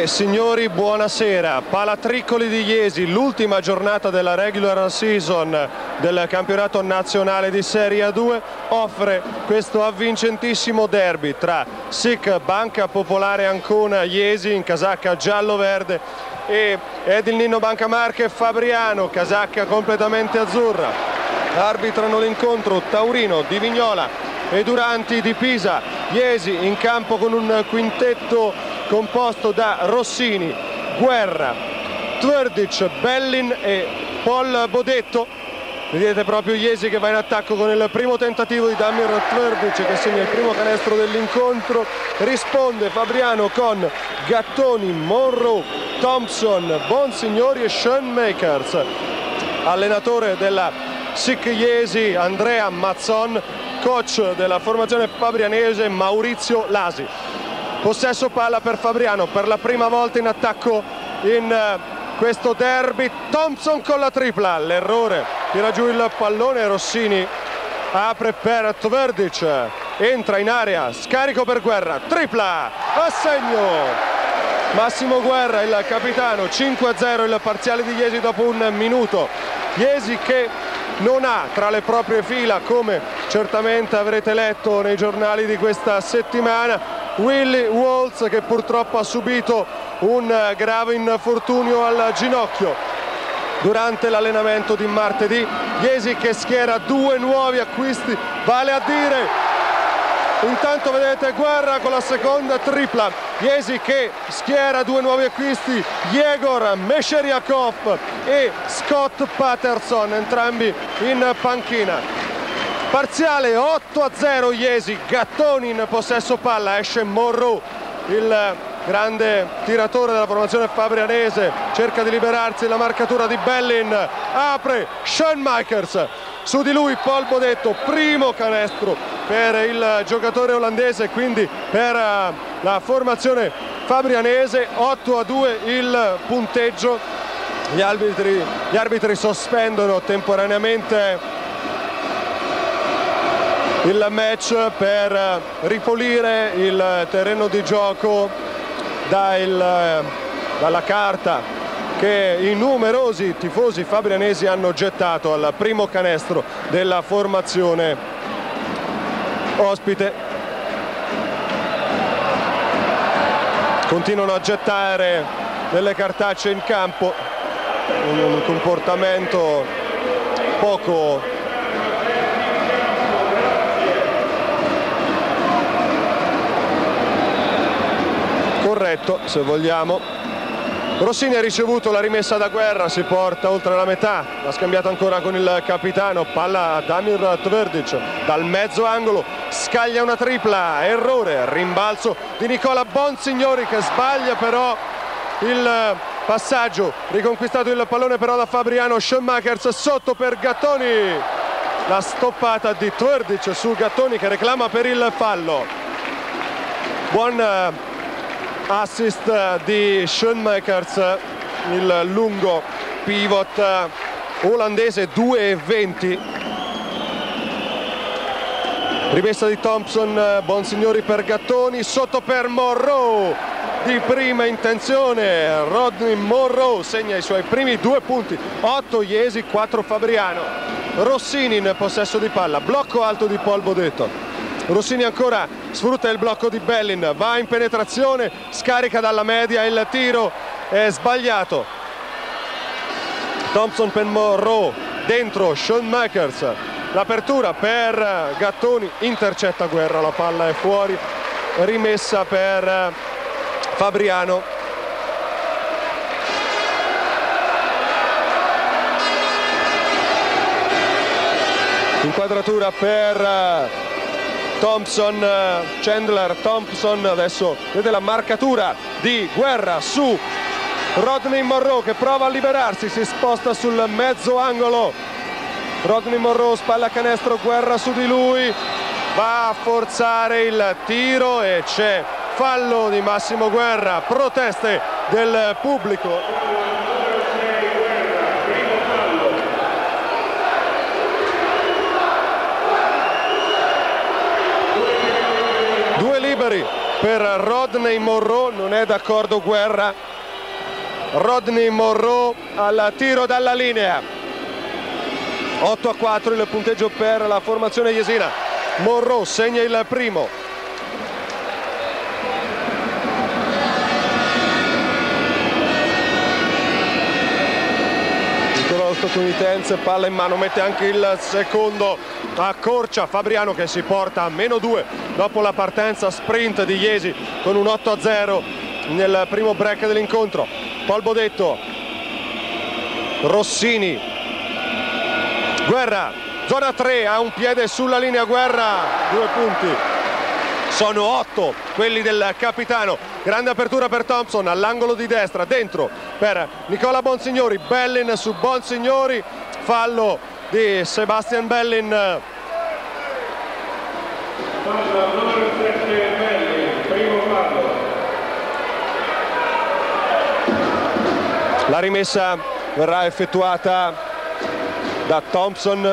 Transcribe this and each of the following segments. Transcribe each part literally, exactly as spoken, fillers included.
signori, buonasera. Palatriccoli di Jesi, l'ultima giornata della regular season del campionato nazionale di Serie A due, offre questo avvincentissimo derby tra S I C Banca Popolare Ancona Jesi in casacca giallo-verde e Edil Nino Banca Marche Fabriano, casacca completamente azzurra. Arbitrano l'incontro Taurino di Vignola e Duranti di Pisa. Jesi in campo con un quintetto composto da Rossini, Guerra, Tvrdic, Bellin e Paul Bodetto. Vedete proprio Jesi che va in attacco con il primo tentativo di Damir Tvrdic che segna il primo canestro dell'incontro. Risponde Fabriano con Gattoni, Monroe, Thompson, Bonsignori e Schoenmakers. Allenatore della S I C Jesi Andrea Mazzon, coach della formazione fabrianese Maurizio Lasi. Possesso palla per Fabriano, per la prima volta in attacco in questo derby. Thompson con la tripla, l'errore, tira giù il pallone. Rossini apre per Tvrdic, entra in area, scarico per Guerra, tripla, a segno Massimo Guerra, il capitano. Cinque a zero il parziale di Jesi dopo un minuto. Jesi che non ha tra le proprie fila, come certamente avrete letto nei giornali di questa settimana, Willie Waltz, che purtroppo ha subito un grave infortunio al ginocchio durante l'allenamento di martedì. Jesi che schiera due nuovi acquisti, vale a dire, intanto vedete Guerra con la seconda tripla. Jesi che schiera due nuovi acquisti, Yegor Mesheriakov e Scott Patterson, entrambi in panchina. Parziale otto a zero Jesi. Gattoni in possesso palla, esce Monroe, il grande tiratore della formazione fabrianese, cerca di liberarsi della marcatura di Bellin, apre Schoenmakers, su di lui Paul Bodetto, primo canestro per il giocatore olandese, quindi per la formazione fabrianese. Otto a due il punteggio. Gli arbitri, gli arbitri sospendono temporaneamente il match per ripulire il terreno di gioco da il, dalla carta che i numerosi tifosi fabrianesi hanno gettato al primo canestro della formazione ospite. Continuano a gettare delle cartacce in campo, un comportamento poco corretto, se vogliamo. Rossini ha ricevuto la rimessa da Guerra, si porta oltre la metà, l'ha scambiato ancora con il capitano, palla a Damir Tvrdic dal mezzo angolo, scaglia una tripla, errore, rimbalzo di Nicola Bonsignori che sbaglia però il passaggio, riconquistato il pallone però da Fabriano. Schoenmakers sotto per Gattoni, la stoppata di Tvrdic su Gattoni che reclama per il fallo. Buon assist di Schoenmakers, il lungo pivot olandese, due e venti. Rimessa di Thompson, Bonsignori per Gattoni, sotto per Monroe, di prima intenzione Rodney Monroe segna i suoi primi due punti. Otto Jesi, quattro Fabriano. Rossini in possesso di palla, blocco alto di Paul Bodetto. Rossini ancora sfrutta il blocco di Bellin, va in penetrazione, scarica dalla media, il tiro è sbagliato. Thompson per Monroe, dentro Schoenmakers, l'apertura per Gattoni, intercetta Guerra, la palla è fuori, rimessa per Fabriano. Inquadratura per Thompson, Chandler Thompson, adesso vede la marcatura di Guerra su Rodney Monroe che prova a liberarsi, si sposta sul mezzo angolo. Rodney Monroe, spalla canestro, Guerra su di lui, va a forzare il tiro e c'è fallo di Massimo Guerra, proteste del pubblico. Due liberi per Rodney Monroe, non è d'accordo Guerra. Rodney Monroe al tiro dalla linea. otto a quattro il punteggio per la formazione jesina. Monroe segna il primo. Lo statunitense, palla in mano, mette anche il secondo, accorcia Fabriano che si porta a meno due dopo la partenza sprint di Jesi con un otto a zero nel primo break dell'incontro. Paul Bodetto, Rossini, Guerra, zona tre, ha un piede sulla linea Guerra, due punti. Sono otto quelli del capitano. Grande apertura per Thompson all'angolo di destra, dentro per Nicola Bonsignori. Bellin su Bonsignori, fallo di Sebastian Bellin. La rimessa verrà effettuata da Thompson.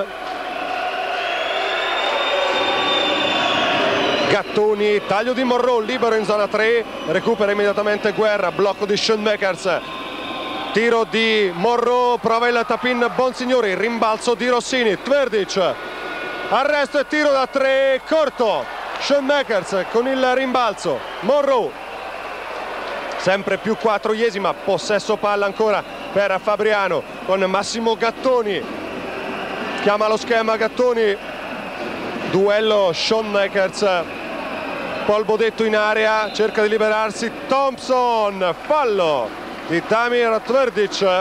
Gattoni, taglio di Monroe, libero in zona tre, recupera immediatamente Guerra, blocco di Schoenmakers, tiro di Monroe, prova il tap-in Bonsignori, rimbalzo di Rossini, Tverdic, arresto e tiro da tre, corto, Schoenmakers con il rimbalzo, Monroe, sempre più quattro Jesi, ma possesso palla ancora per Fabriano con Massimo Gattoni, chiama lo schema Gattoni, duello Schoenmakers. Paul Bodetto in area, cerca di liberarsi Thompson, fallo di Damir Tverdic.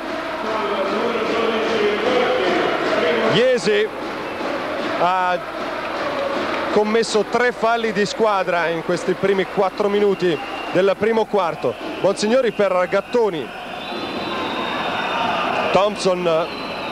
Jesi ha commesso tre falli di squadra in questi primi quattro minuti del primo quarto. Bonsignori per Gattoni, Thompson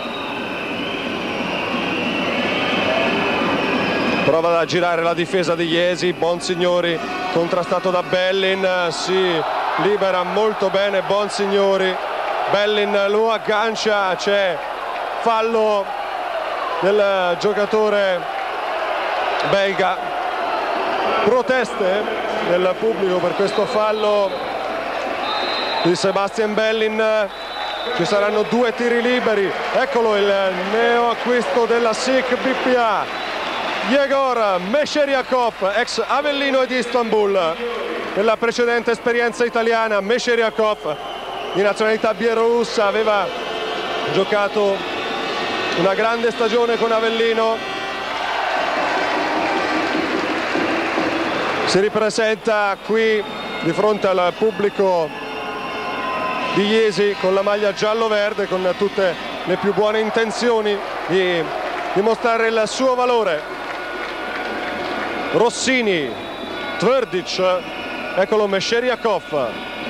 prova a girare la difesa di Jesi, Bonsignori contrastato da Bellin, si libera molto bene Bonsignori, Bellin lo aggancia, c'è fallo del giocatore belga, proteste del pubblico per questo fallo di Sebastian Bellin, ci saranno due tiri liberi, eccolo il neo acquisto della S I C B P A. Yegor Mesheriakov, ex Avellino ed Istanbul. Nella precedente esperienza italiana Mesheriakov, di nazionalità bielorussa, aveva giocato una grande stagione con Avellino. Si ripresenta qui di fronte al pubblico di Jesi con la maglia giallo-verde, con tutte le più buone intenzioni di dimostrare il suo valore. Rossini, Tverdic, eccolo Mesheriakov,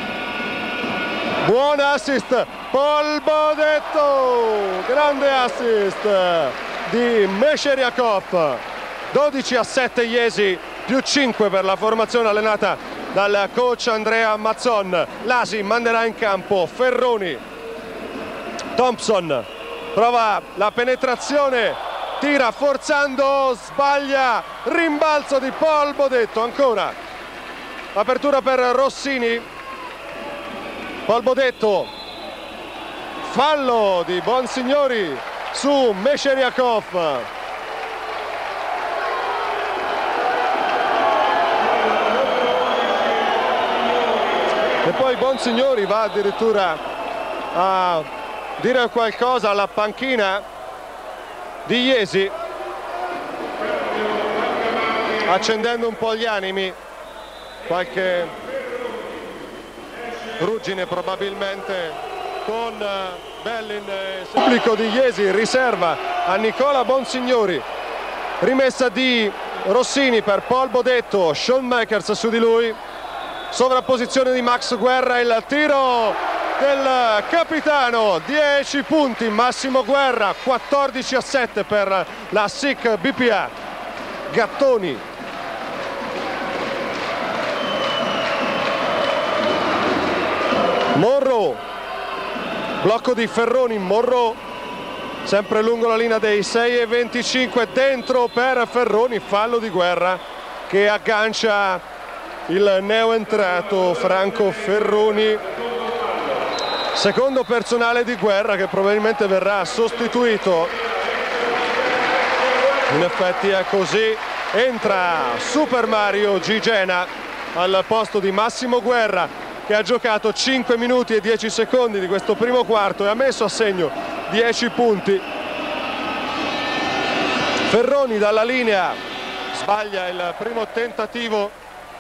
buon assist, Paul Bodetto, grande assist di Mesheriakov, dodici a sette Jesi, più cinque per la formazione allenata dal coach Andrea Mazzon. Lasi manderà in campo Ferroni, Thompson prova la penetrazione, tira forzando, sbaglia, rimbalzo di Paul Bodetto, ancora apertura per Rossini, Paul Bodetto, fallo di Bonsignori su Mesheriakov. E poi Bonsignori va addirittura a dire qualcosa alla panchina di Jesi, accendendo un po' gli animi, qualche ruggine probabilmente con Bellin. Il pubblico di Jesi riserva a Nicola Bonsignori, rimessa di Rossini per Paul Bodetto, Schoenmakers su di lui, sovrapposizione di Max Guerra, il tiro del capitano, dieci punti Massimo Guerra, quattordici a sette per la S I C B P A. Gattoni, Monroe, blocco di Ferroni, Monroe sempre lungo la linea dei sei e venticinque, dentro per Ferroni, fallo di Guerra che aggancia il neoentrato Franco Ferroni, secondo personale di guerra che probabilmente verrà sostituito. In effetti è così, entra Super Mario Gigena al posto di Massimo Guerra, che ha giocato cinque minuti e dieci secondi di questo primo quarto e ha messo a segno dieci punti. Ferroni dalla linea sbaglia il primo tentativo.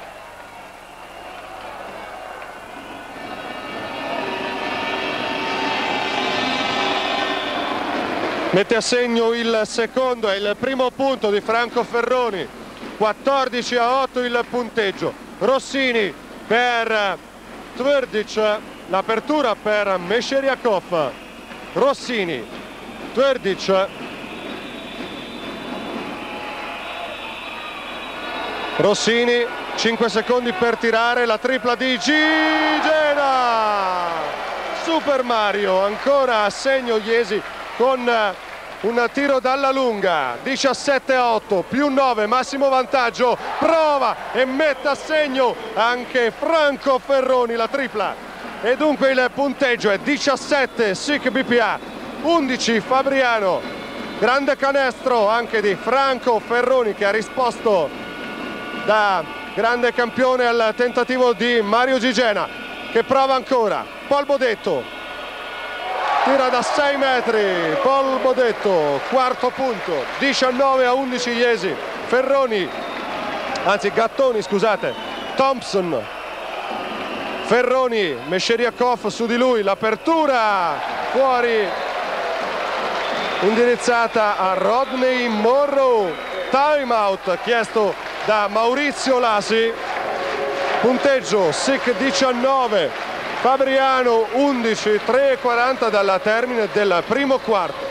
Mette a segno il secondo, è il primo punto di Franco Ferroni. quattordici a otto il punteggio. Rossini per Tvrdic, l'apertura per Mešerjakov. Rossini, Tvrdic, Rossini, cinque secondi per tirare, la tripla di Gigena. Super Mario, ancora a segno Iesi con un tiro dalla lunga. Diciassette a otto, più nove, massimo vantaggio, prova e mette a segno anche Franco Ferroni la tripla, e dunque il punteggio è diciassette S I C B P A, undici Fabriano. Grande canestro anche di Franco Ferroni, che ha risposto da grande campione al tentativo di Mario Gigena, che prova ancora. Paul Bodetto tira da sei metri, Paul Bodetto, quarto punto, diciannove a undici Iesi. Ferroni, anzi Gattoni scusate, Thompson, Ferroni, Mešerjakov su di lui, l'apertura fuori indirizzata a Rodney Morrow. Time out chiesto da Maurizio Lasi. Punteggio S I C diciannove, Fabriano undici, tre e quaranta dalla termine del primo quarto.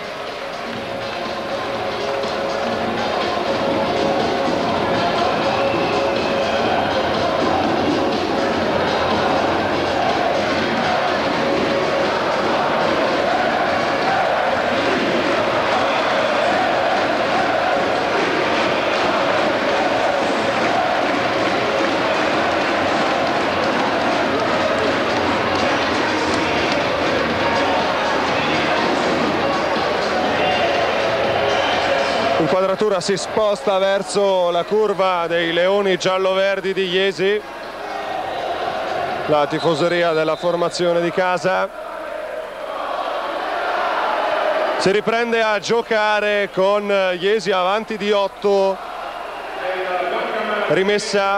L'inquadratura si sposta verso la curva dei leoni giallo-verdi di Iesi, la tifoseria della formazione di casa. Si riprende a giocare con Iesi avanti di otto, rimessa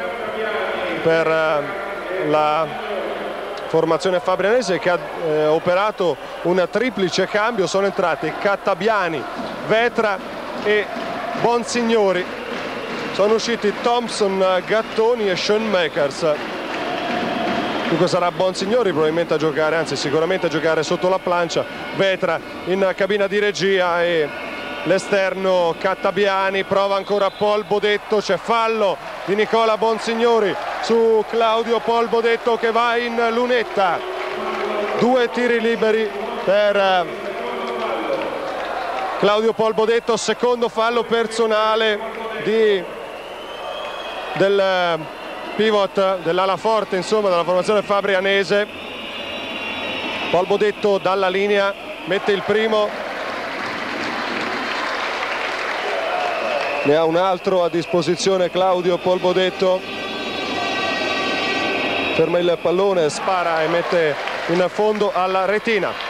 per la formazione fabrianese, che ha eh, operato un triplice cambio. Sono entrati Cattabiani, Vetra e Bonsignori, sono usciti Thompson, Gattoni e Schoenmakers. Dunque sarà Bonsignori probabilmente a giocare, anzi sicuramente a giocare sotto la plancia, Vetra in cabina di regia e l'esterno Cattabiani. Prova ancora Paul Bodetto, c'è fallo di Nicola Bonsignori su Claudio Paul Bodetto, che va in lunetta. Due tiri liberi per Claudio Paul Bodetto, secondo fallo personale di, del pivot, dell'ala forte insomma della formazione fabrianese. Paul Bodetto dalla linea mette il primo, ne ha un altro a disposizione Claudio Paul Bodetto, ferma il pallone, spara e mette in fondo alla retina.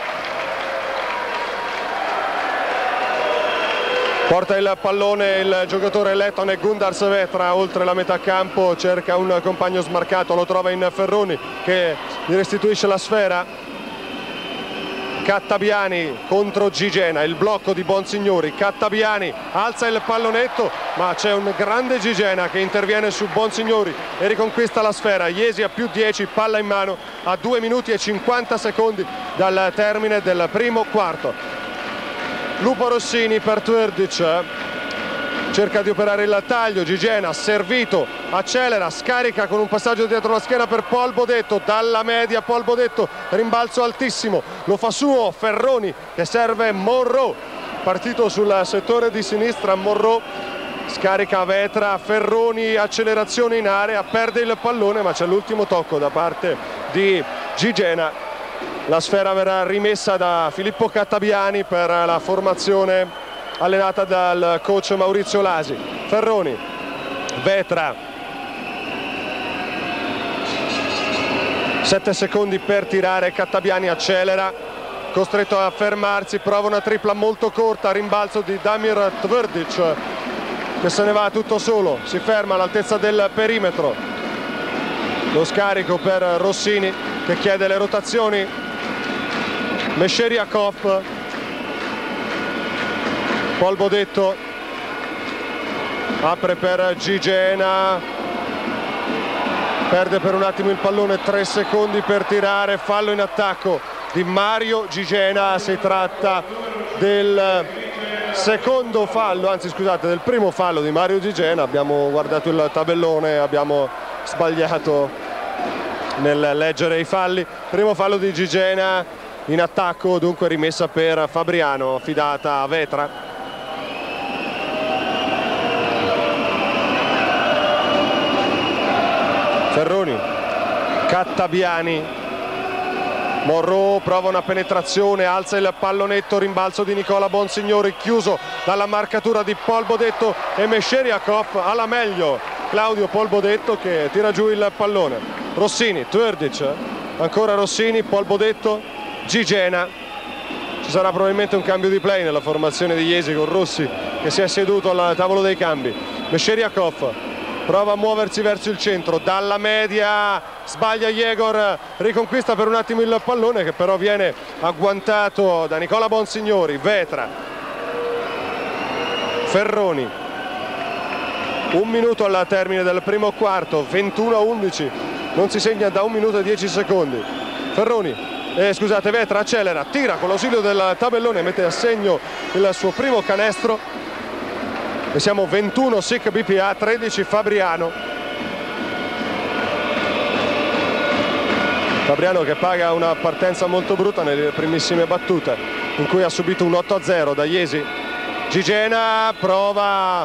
Porta il pallone il giocatore lettone Gundars Vetra oltre la metà campo, cerca un compagno smarcato, lo trova in Ferroni che gli restituisce la sfera. Cattabiani contro Gigena, il blocco di Bonsignori. Cattabiani alza il pallonetto, ma c'è un grande Gigena che interviene su Bonsignori e riconquista la sfera. Iesi a più dieci, palla in mano a due minuti e cinquanta secondi dal termine del primo quarto. Lupo Rossini per Tvrdic, cerca di operare il taglio. Gigena servito, accelera, scarica con un passaggio dietro la schiena per Paul Bodetto, dalla media Paul Bodetto, rimbalzo altissimo, lo fa suo Ferroni che serve Morrow, partito sul settore di sinistra Morrow, scarica Vetra, Ferroni, accelerazione in area, perde il pallone ma c'è l'ultimo tocco da parte di Gigena. La sfera verrà rimessa da Filippo Cattabiani per la formazione allenata dal coach Maurizio Lasi. Ferroni, Vetra, sette secondi per tirare, Cattabiani accelera, costretto a fermarsi, prova una tripla molto corta, rimbalzo di Damir Tvrdic che se ne va tutto solo, si ferma all'altezza del perimetro. Lo scarico per Rossini che chiede le rotazioni. Mešeriakov, Polbodetto apre per Gigena, perde per un attimo il pallone, tre secondi per tirare, fallo in attacco di Mario Gigena. Si tratta del secondo fallo, anzi scusate, del primo fallo di Mario Gigena. Abbiamo guardato il tabellone, abbiamo sbagliato nel leggere i falli. Primo fallo di Gigena in attacco, dunque rimessa per Fabriano, affidata a Vetra. Ferroni, Cattabiani, Morro prova una penetrazione, alza il pallonetto, rimbalzo di Nicola Bonsignori, chiuso dalla marcatura di Polbodetto e Mešeriakov. Alla meglio Claudio Polbodetto che tira giù il pallone. Rossini, Tvrdic, ancora Rossini, Polbodetto, Gigena. Ci sarà probabilmente un cambio di play nella formazione di Iesi con Rossi che si è seduto al tavolo dei cambi. Mešeriakov prova a muoversi verso il centro, dalla media sbaglia Jegor, riconquista per un attimo il pallone che però viene agguantato da Nicola Bonsignori. Vetra, Ferroni, un minuto al termine del primo quarto, ventuno a undici, non si segna da un minuto e dieci secondi. Ferroni, eh, scusate, Vetra accelera, tira con l'ausilio del tabellone, mette a segno il suo primo canestro. E siamo ventuno S I C B P A, tredici Fabriano. Fabriano che paga una partenza molto brutta nelle primissime battute in cui ha subito un otto a zero da Iesi. Gigena prova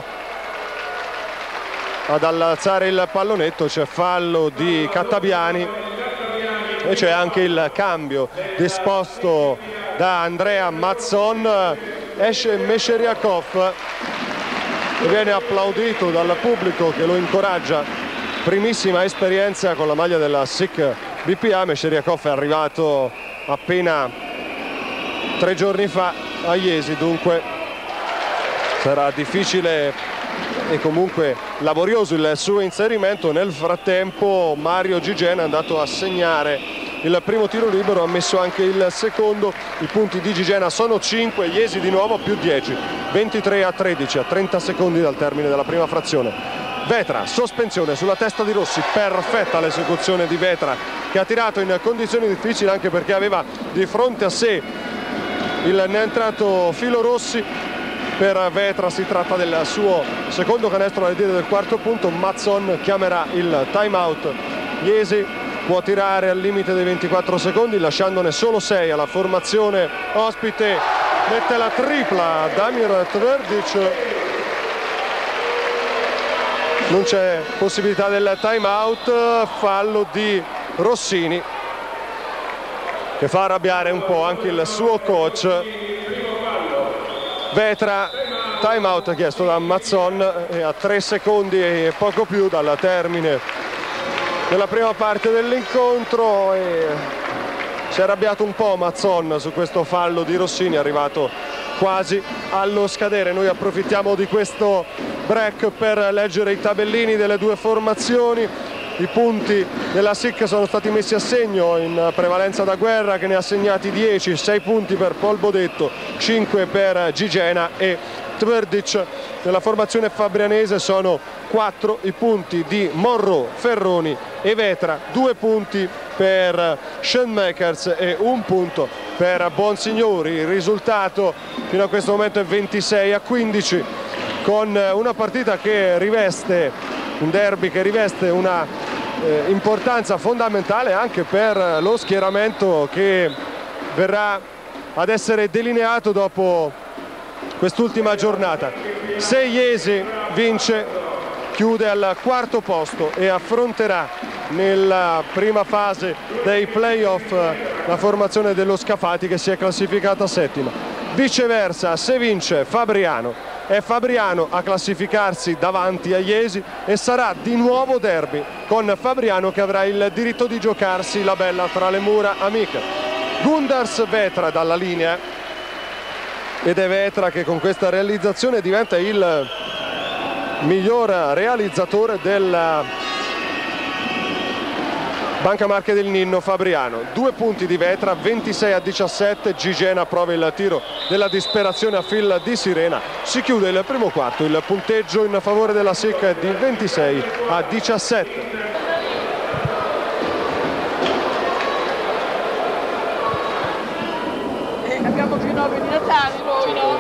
ad alzare il pallonetto, c'è fallo di Cattabiani e c'è anche il cambio disposto da Andrea Mazzon. Esce Mešeriakov e viene applaudito dal pubblico che lo incoraggia. Primissima esperienza con la maglia della S I C B P A. Mešeriakov è arrivato appena tre giorni fa a Iesi, dunque sarà difficile e comunque laborioso il suo inserimento. Nel frattempo Mario Gigena è andato a segnare il primo tiro libero, ha messo anche il secondo. I punti di Gigena sono cinque, Iesi di nuovo più dieci, ventitré a tredici a trenta secondi dal termine della prima frazione. Vetra, sospensione sulla testa di Rossi, perfetta l'esecuzione di Vetra che ha tirato in condizioni difficili anche perché aveva di fronte a sé il neoentrato Filo Rossi. Per Vetra si tratta del suo secondo canestro alle dire del quarto punto. Mazzon chiamerà il time out. Iesi può tirare al limite dei ventiquattro secondi lasciandone solo sei alla formazione ospite. Mette la tripla Damir Tvrdic, non c'è possibilità del time out, fallo di Rossini che fa arrabbiare un po' anche il suo coach. Vetra, time out chiesto da Mazzon e a tre secondi e poco più dal termine della prima parte dell'incontro. E si è arrabbiato un po' Mazzon su questo fallo di Rossini, arrivato quasi allo scadere. Noi approfittiamo di questo break per leggere i tabellini delle due formazioni. I punti della S I C sono stati messi a segno in prevalenza da Guerra che ne ha segnati dieci, sei punti per Polbodetto, cinque per Gigena e Tvrdic. Nella formazione fabrianese sono quattro i punti di Morro, Ferroni e Vetra, due punti per Schoenmakers e un punto per Bonsignori. Il risultato fino a questo momento è ventisei a quindici, con una partita che riveste, un derby che riveste una eh, importanza fondamentale anche per lo schieramento che verrà ad essere delineato dopo quest'ultima giornata. Se Iesi vince, chiude al quarto posto e affronterà nella prima fase dei playoff la formazione dello Scafati, che si è classificata settima. Viceversa, se vince Fabriano, è Fabriano a classificarsi davanti a Jesi e sarà di nuovo derby con Fabriano che avrà il diritto di giocarsi la bella tra le mura amiche. Gundars Vetra dalla linea, ed è Vetra che con questa realizzazione diventa il miglior realizzatore della Banca Marche del Ninno Fabriano. Due punti di Vetra, ventisei a diciassette. Gigena prova il tiro della disperazione a fil di sirena. Si chiude il primo quarto, il punteggio in favore della S I C è di ventisei a diciassette. Eh, abbiamo più nove di Natale noi, no?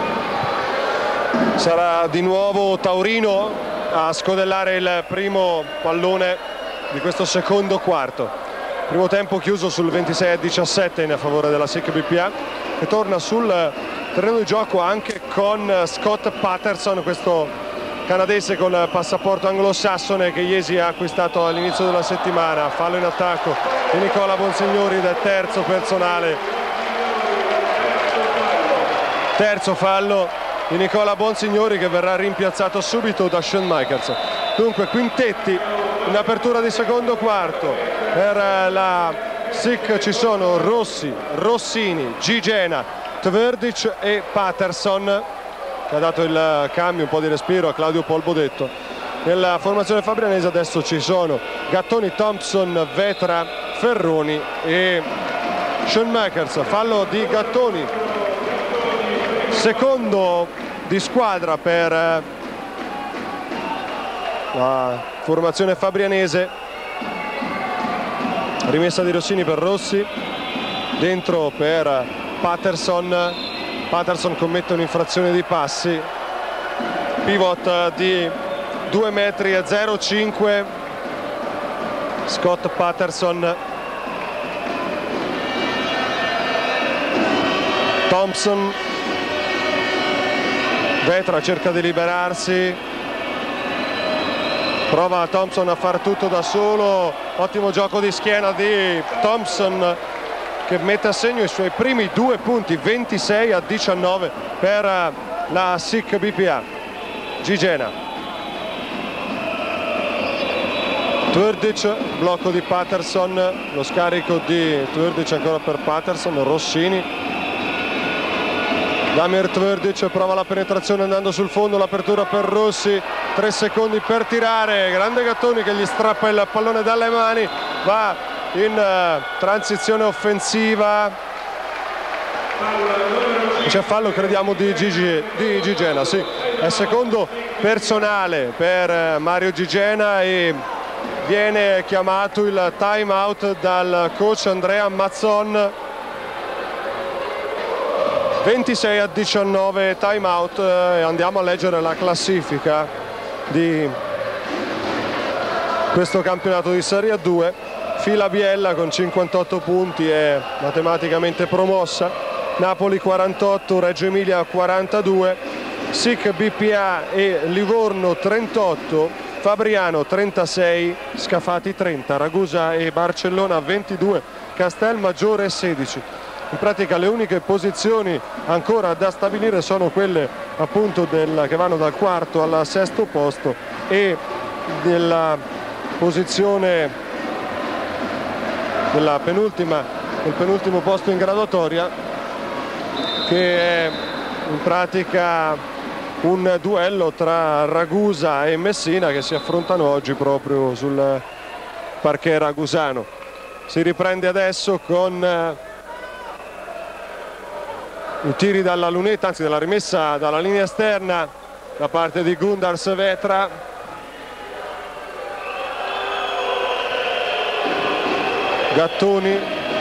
Sarà di nuovo Taurino a scodellare il primo pallone di questo secondo quarto. Primo tempo chiuso sul ventisei a diciassette in favore della S I C B P A, che torna sul terreno di gioco anche con Scott Patterson, questo canadese col passaporto anglosassone che Jesi ha acquistato all'inizio della settimana. Fallo in attacco di Nicola Bonsignori del terzo personale. Terzo fallo di Nicola Bonsignori che verrà rimpiazzato subito da Sean Michaels. Dunque quintetti in apertura di secondo quarto. Per la S I C ci sono Rossi, Rossini, Gigena, Tvrdic e Patterson, che ha dato il cambio, un po' di respiro a Claudio Polbodetto. Nella formazione fabrianese adesso ci sono Gattoni, Thompson, Vetra, Ferroni e Sean Makers. Fallo di Gattoni, secondo di squadra per la formazione fabrianese. Rimessa di Rossini per Rossi, dentro per Patterson. Patterson commette un'infrazione di passi, pivot di due metri e zero cinque Scott Patterson. Thompson, Vetra cerca di liberarsi, prova Thompson a far tutto da solo. Ottimo gioco di schiena di Thompson che mette a segno i suoi primi due punti, ventisei a diciannove per la S I C B P A. Gigena, Tvrdic, blocco di Patterson, lo scarico di Tvrdic ancora per Patterson. Rossini, Damir Tvrdic prova la penetrazione andando sul fondo, l'apertura per Rossi, tre secondi per tirare. Grande Gattoni che gli strappa il pallone dalle mani, va in uh, transizione offensiva. C'è fallo crediamo di, Gigi, di Gigena, sì, è secondo personale per Mario Gigena e viene chiamato il time out dal coach Andrea Mazzon. ventisei a diciannove, time out, e andiamo a leggere la classifica di questo campionato di Serie due. Fila Biella con cinquantotto punti è matematicamente promossa, Napoli quarantotto, Reggio Emilia quarantadue, S I C B P A e Livorno trentotto, Fabriano trentasei, Scafati trenta, Ragusa e Barcellona ventidue, Castelmaggiore sedici. In pratica le uniche posizioni ancora da stabilire sono quelle appunto del, che vanno dal quarto al sesto posto e della posizione della penultima, del penultimo posto in graduatoria, che è in pratica un duello tra Ragusa e Messina che si affrontano oggi proprio sul parquet ragusano. Si riprende adesso con i tiri dalla lunetta, anzi dalla rimessa dalla linea esterna da parte di Gundars Vetra. Gattoni,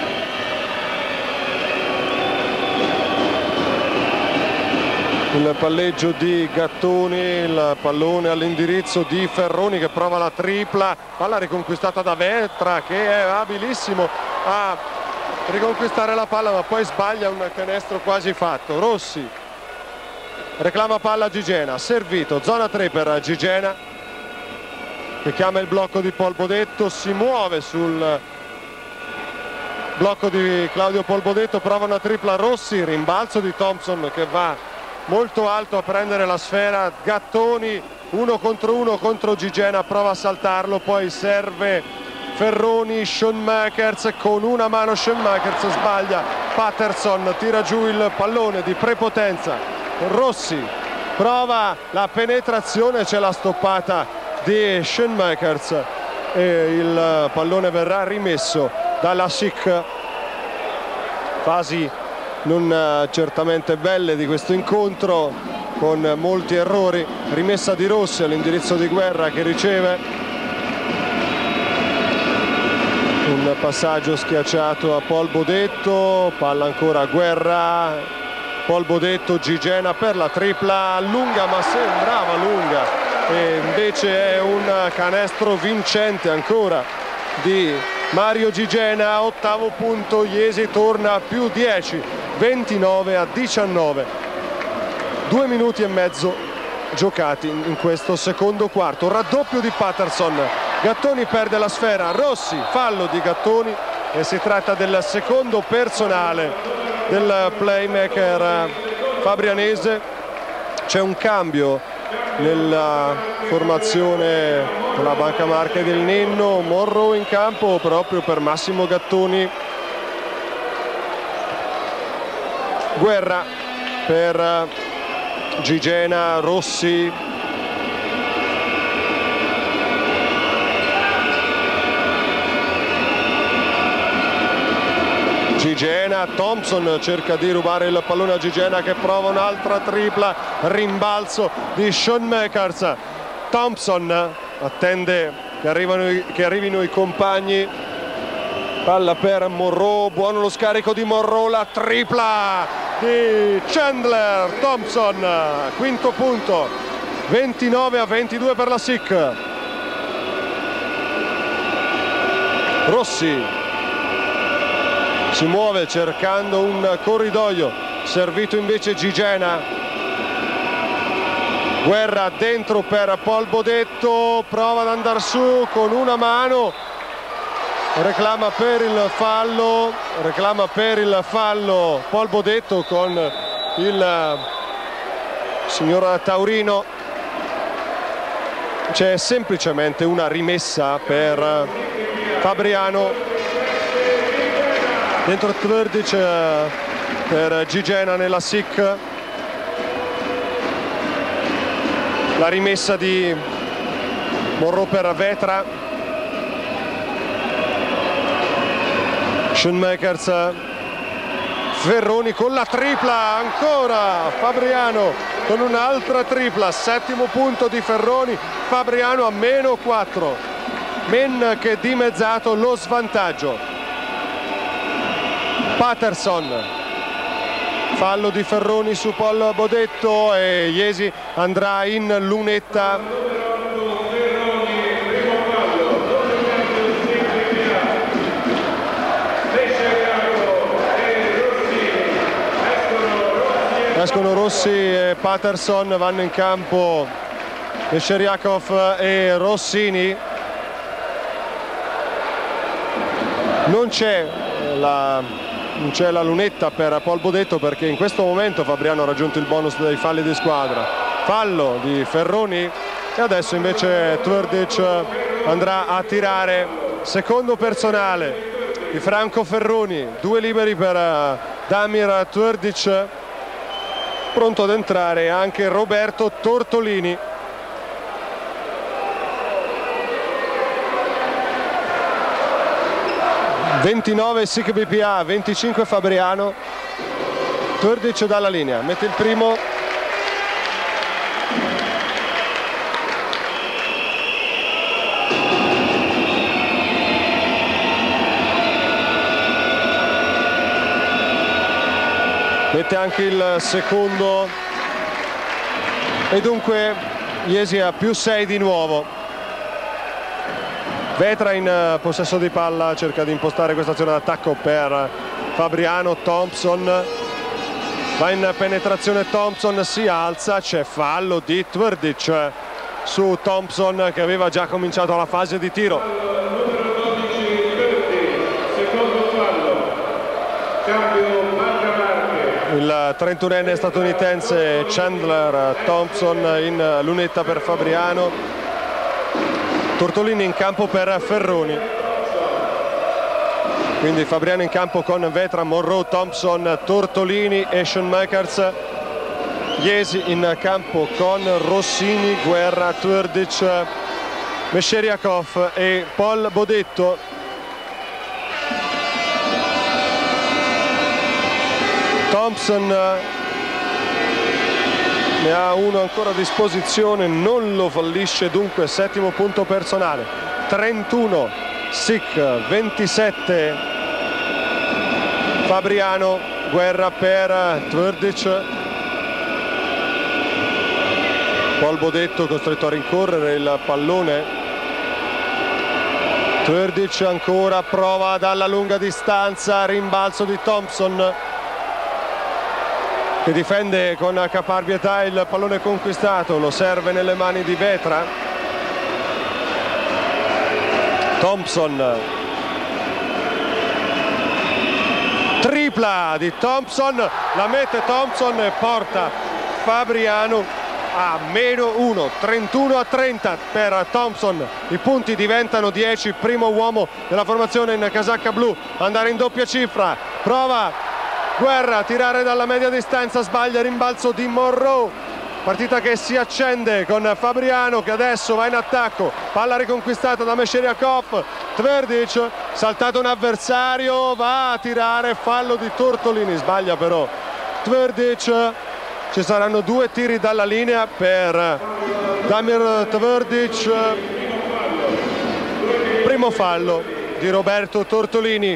il palleggio di Gattoni, il pallone all'indirizzo di Ferroni che prova la tripla, palla riconquistata da Vetra che è abilissimo a riconquistare la palla ma poi sbaglia un canestro quasi fatto. Rossi, reclama palla Gigena, servito, zona tre per Gigena che chiama il blocco di Polbodetto, si muove sul blocco di Claudio Polbodetto, prova una tripla Rossi, rimbalzo di Thompson che va molto alto a prendere la sfera, Gattoni uno contro uno contro Gigena, prova a saltarlo, poi serve Ferroni, Schoenmakers con una mano, Schoenmakers sbaglia, Patterson tira giù il pallone di prepotenza, Rossi prova la penetrazione, c'è la stoppata di Schoenmakers e il pallone verrà rimesso dalla S I C. Fasi non uh, certamente belle di questo incontro, con molti errori. Rimessa di Rossi all'indirizzo di Guerra che riceve un passaggio schiacciato a Polbodetto, palla ancora a Guerra, Polbodetto, Gigena per la tripla lunga, ma sembrava lunga e invece è un canestro vincente ancora di Mario Gigena. Ottavo punto, Iesi torna a più dieci, ventinove a diciannove, due minuti e mezzo giocati in questo secondo quarto. Raddoppio di Patterson, Gattoni perde la sfera, Rossi, fallo di Gattoni e si tratta del secondo personale del playmaker fabrianese. C'è un cambio nella formazione della Banca Marche del Nenno, Morro in campo proprio per Massimo Gattoni, Guerra per Gigena, Rossi, Gigena, Thompson cerca di rubare il pallone a Gigena che prova un'altra tripla, rimbalzo di Schoenmakers, Thompson attende che, arrivano, che arrivino i compagni, palla per Morro, buono lo scarico di Morro, la tripla di Chandler Thompson, quinto punto, ventinove a ventidue per la S I C. Rossi si muove cercando un corridoio, servito invece Gigena, Guerra dentro per Polbodetto, prova ad andare su con una mano, reclama per il fallo, reclama per il fallo Polbodetto con il signor Taurino. C'è semplicemente una rimessa per Fabriano. Dentro Tvrdic per Gigena nella S I C. La rimessa di Morro per Vetra. Schoenmakers, Ferroni con la tripla, ancora Fabriano con un'altra tripla, settimo punto di Ferroni, Fabriano a meno quattro, men che dimezzato lo svantaggio. Patterson, fallo di Ferroni su Polbodetto e Iesi andrà in lunetta. Escono Rossi e Patterson, vanno in campo Sheriakov e Rossini. Non c'è la... Non c'è la lunetta per Polbodetto perché in questo momento Fabriano ha raggiunto il bonus dei falli di squadra. Fallo di Ferroni e adesso invece Tvrdic andrà a tirare. Secondo personale di Franco Ferroni, due liberi per Damir Tvrdic, pronto ad entrare anche Roberto Tortolini. ventinove S I C B P A, venticinque Fabriano. Tvrdic dalla linea, mette il primo. Mette anche il secondo e dunque Iesi a più sei di nuovo. Vetra in possesso di palla, cerca di impostare questa azione d'attacco per Fabriano. Thompson va in penetrazione Thompson, si alza, c'è fallo di Tvrdic su Thompson che aveva già cominciato la fase di tiro. Il trentunenne statunitense Chandler Thompson in lunetta per Fabriano. Tortolini in campo per Ferroni. Quindi Fabriano in campo con Vetra, Monroe, Thompson, Tortolini e Schoenmakers. Iesi in campo con Rossini, Guerra, Tvrdic, Mešerjakov e Paul Bodetto. Thompson ne ha uno ancora a disposizione, non lo fallisce, dunque settimo punto personale. trentuno Sick, ventisette Fabriano. Guerra per Tvrdic. Paul Bodetto costretto a rincorrere il pallone. Tvrdic ancora, prova dalla lunga distanza, rimbalzo di Thompson che difende con caparbietà il pallone conquistato, lo serve nelle mani di Vetra. Thompson, tripla di Thompson, la mette Thompson e porta Fabriano a meno uno, trentuno a trenta per Thompson. I punti diventano dieci, primo uomo della formazione in casacca blu, andare in doppia cifra, prova Guerra a tirare dalla media distanza, sbaglia, rimbalzo di Monroe. Partita che si accende con Fabriano che adesso va in attacco, palla riconquistata da Mešerjakov. Tvrdic, saltato un avversario, va a tirare, fallo di Tortolini, sbaglia però Tvrdic. Ci saranno due tiri dalla linea per Damir Tvrdic. Primo fallo di Roberto Tortolini.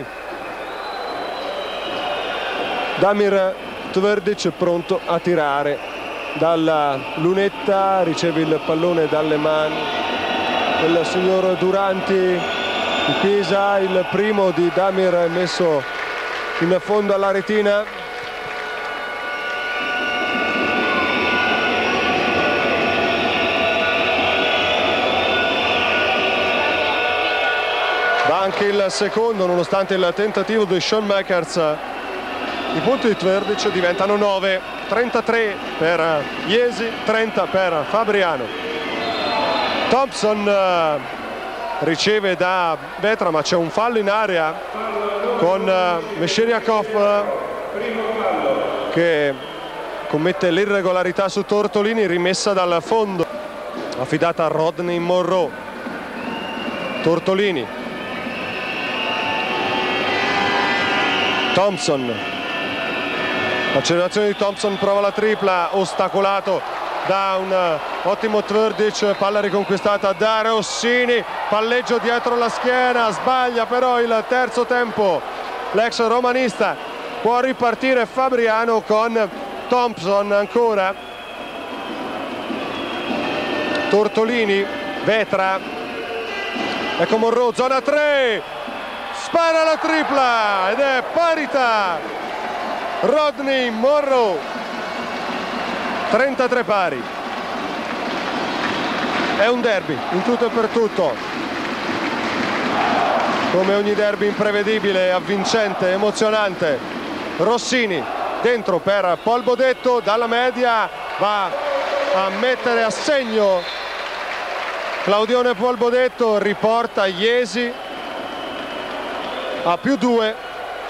Damir Tvrdic pronto a tirare dalla lunetta, riceve il pallone dalle mani del signor Duranti di Pisa, il primo di Damir messo in fondo alla retina. Va anche il secondo nonostante il tentativo di Schoenmakers. I punti di Tvrdic diventano nove, trentatré per Iesi, trenta per Fabriano. Thompson riceve da Vetra, ma c'è un fallo in area con Mešerjakov che commette l'irregolarità su Tortolini, rimessa dal fondo, affidata a Rodney Monroe. Tortolini, Thompson. Accelerazione di Thompson, prova la tripla, ostacolato da un ottimo Tvrdic, palla riconquistata da Rossini, palleggio dietro la schiena, sbaglia però il terzo tempo l'ex romanista. Può ripartire Fabriano con Thompson ancora. Tortolini, Vetra, ecco Monroe, zona tre, spara la tripla ed è parità. Rodney Monroe, trentatré pari. È un derby in tutto e per tutto, come ogni derby imprevedibile, avvincente, emozionante. Rossini dentro per Paul Bodetto, dalla media va a mettere a segno Claudione Paul Bodetto, riporta Iesi a più due.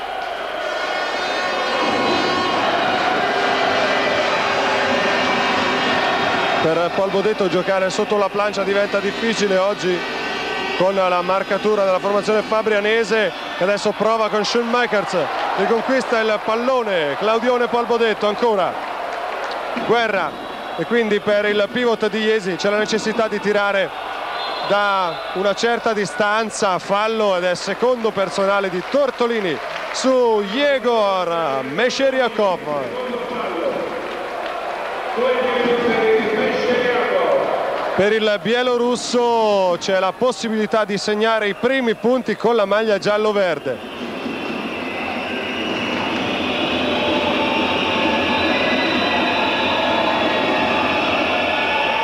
Per Paul Bodetto giocare sotto la plancia diventa difficile oggi con la marcatura della formazione fabrianese, che adesso prova con Schoenmakers, riconquista il pallone. Claudione Paul Bodetto ancora, Guerra, e quindi per il pivot di Iesi c'è la necessità di tirare da una certa distanza. Fallo ed è secondo personale di Tortolini su Yegor Mešerjakov. Per il bielorusso c'è la possibilità di segnare i primi punti con la maglia giallo-verde.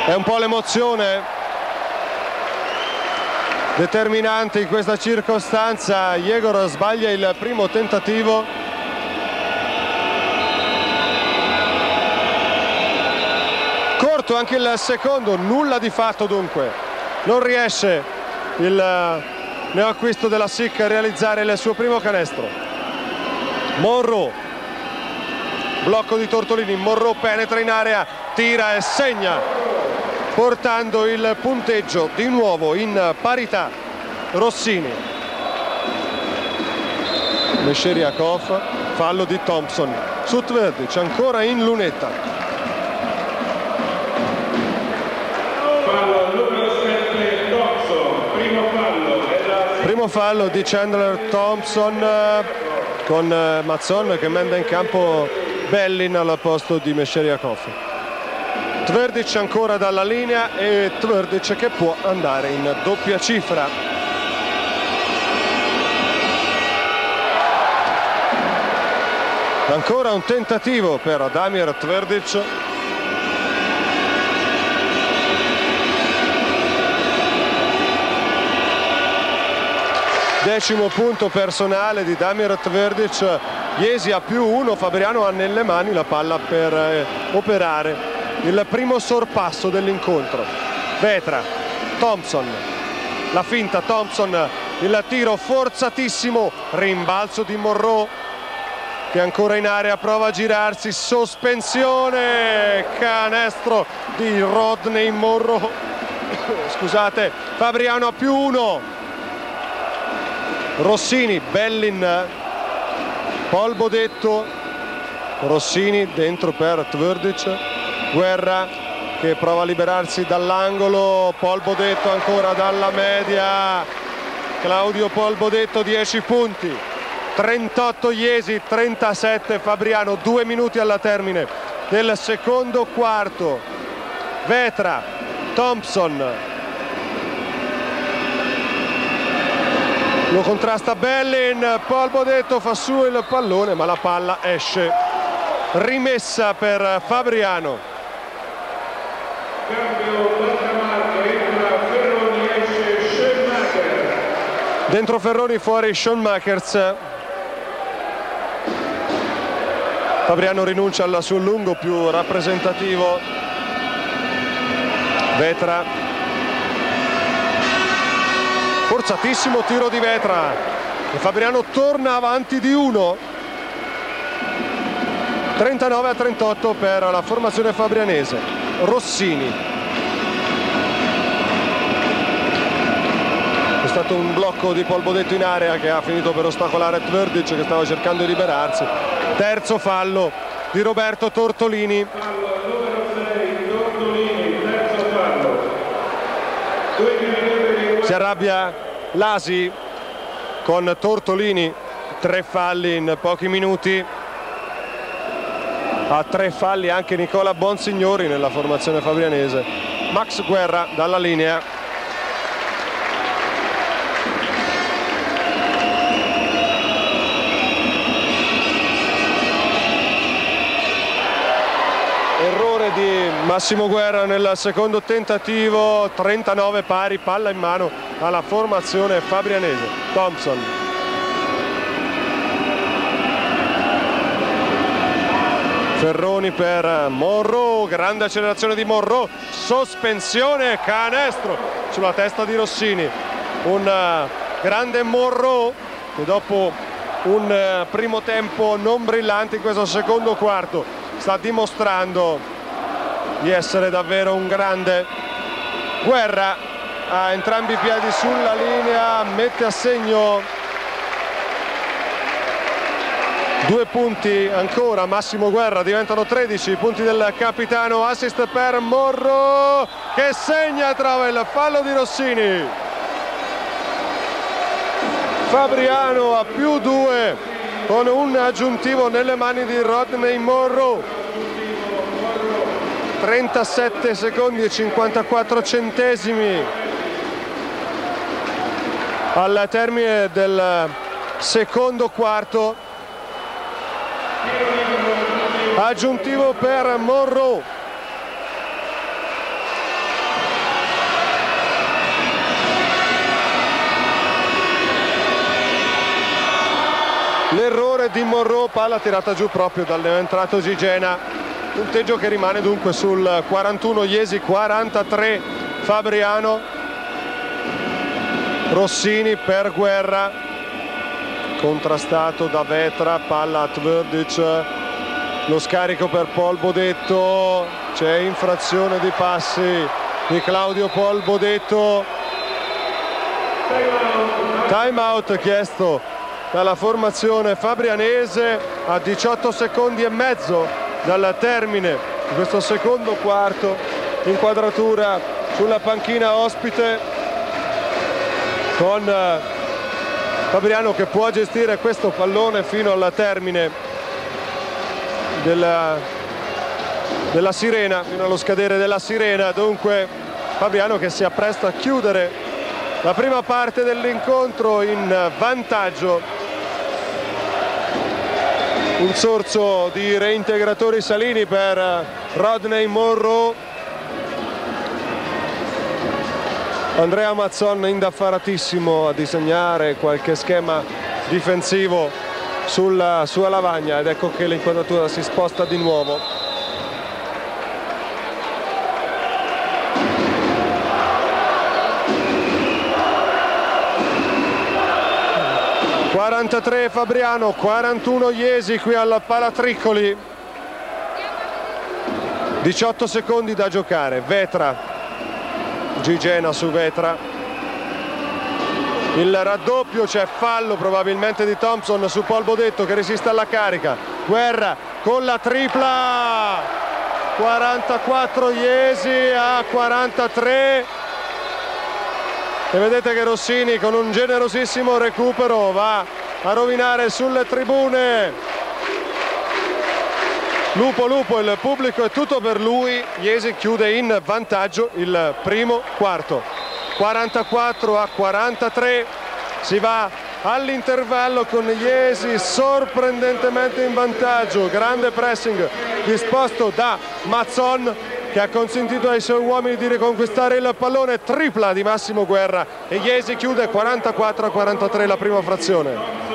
È un po' l'emozione determinante in questa circostanza. Jegor sbaglia il primo tentativo. Corto anche il secondo, nulla di fatto dunque. Non riesce il neoacquisto della S I C a realizzare il suo primo canestro. Monroe, blocco di Tortolini, Monroe penetra in area, tira e segna, portando il punteggio di nuovo in parità. Rossini, Mešerjakov, fallo di Thompson su Tvrdic, ancora in lunetta. Primo fallo di Chandler Thompson con Mazzon che manda in campo Bellin al posto di Mešerjakov. Tvrdic ancora dalla linea e Tvrdic che può andare in doppia cifra. Ancora un tentativo per Damir Tvrdic. Decimo punto personale di Damir Tvrdic. Iesi a più uno, Fabriano ha nelle mani la palla per eh, operare il primo sorpasso dell'incontro. Vetra, Thompson, la finta Thompson, il tiro forzatissimo, rimbalzo di Monroe che ancora in area prova a girarsi, sospensione, canestro di Rodney Monroe. Scusate, Fabriano a più uno. Rossini, Bellin, Paul Bodetto, Rossini dentro per Tvrdic, Guerra che prova a liberarsi dall'angolo, Paul Bodetto ancora dalla media, Claudio Paul Bodetto, dieci punti, trentotto Iesi, trentasette Fabriano, due minuti alla termine del secondo quarto. Vetra, Thompson, lo contrasta Bellin, Paul Bodetto fa su il pallone ma la palla esce, rimessa per Fabriano. Dentro Ferroni, fuori Schoenmakers. Fabriano rinuncia al suo lungo più rappresentativo. Vetra, forzatissimo tiro di Vetra e Fabriano torna avanti di uno. trentanove a trentotto per la formazione fabrianese. Rossini, è stato un blocco di Paul Bodetto in area che ha finito per ostacolare Tvrdic che stava cercando di liberarsi. Terzo fallo di Roberto Tortolini. Si arrabbia Lasi con Tortolini, tre falli in pochi minuti. Ha tre falli anche Nicola Bonsignori nella formazione fabrianese. Max Guerra dalla linea. Errore di Massimo Guerra nel secondo tentativo, trentanove pari, palla in mano alla formazione fabrianese. Thompson, Ferroni per Monroe, grande accelerazione di Monroe, sospensione, canestro sulla testa di Rossini. Un grande Monroe che dopo un primo tempo non brillante in questo secondo quarto sta dimostrando di essere davvero un grande. Guerra ha entrambi i piedi sulla linea, mette a segno due punti ancora. Massimo Guerra, diventano tredici i punti del capitano. Assist per Monroe che segna e trova il fallo di Rossini. Fabriano a più due con un aggiuntivo nelle mani di Rodney Monroe. trentasette secondi e cinquantaquattro centesimi al termine del secondo quarto. Aggiuntivo per Monroe. l'errore di Monroe, palla tirata giù proprio dall'entrato Gigena. Punteggio che rimane dunque sul quarantuno Iesi, quarantatré Fabriano. Rossini per Guerra, contrastato da Vetra, palla a Tvrdic, lo scarico per Pol Bodetto, c'è infrazione di passi di Claudio Pol Bodetto. Time out chiesto dalla formazione fabrianese a diciotto secondi e mezzo dal termine di questo secondo quarto. Inquadratura sulla panchina ospite con Fabriano che può gestire questo pallone fino al termine della, della sirena, fino allo scadere della sirena. Dunque Fabriano che si appresta a chiudere la prima parte dell'incontro in vantaggio. Un sorso di reintegratori salini per Rodney Monroe. Andrea Mazzon indaffaratissimo a disegnare qualche schema difensivo sulla sua lavagna, ed ecco che l'inquadratura si sposta di nuovo. quarantatré Fabriano, quarantuno Iesi qui al Palatricoli. diciotto secondi da giocare. Vetra, Gigena su Vetra, il raddoppio, c'è fallo probabilmente di Thompson su Pol Bodetto che resiste alla carica. Guerra con la tripla, quarantaquattro Iesi a quarantatré, e vedete che Rossini con un generosissimo recupero va a rovinare sulle tribune. Lupo Lupo, il pubblico è tutto per lui. Iesi chiude in vantaggio il primo quarto, quarantaquattro a quarantatré. Si va all'intervallo con Iesi sorprendentemente in vantaggio. Grande pressing disposto da Mazzon che ha consentito ai suoi uomini di riconquistare il pallone. Tripla di Massimo Guerra e Iesi chiude quarantaquattro a quarantatré la prima frazione.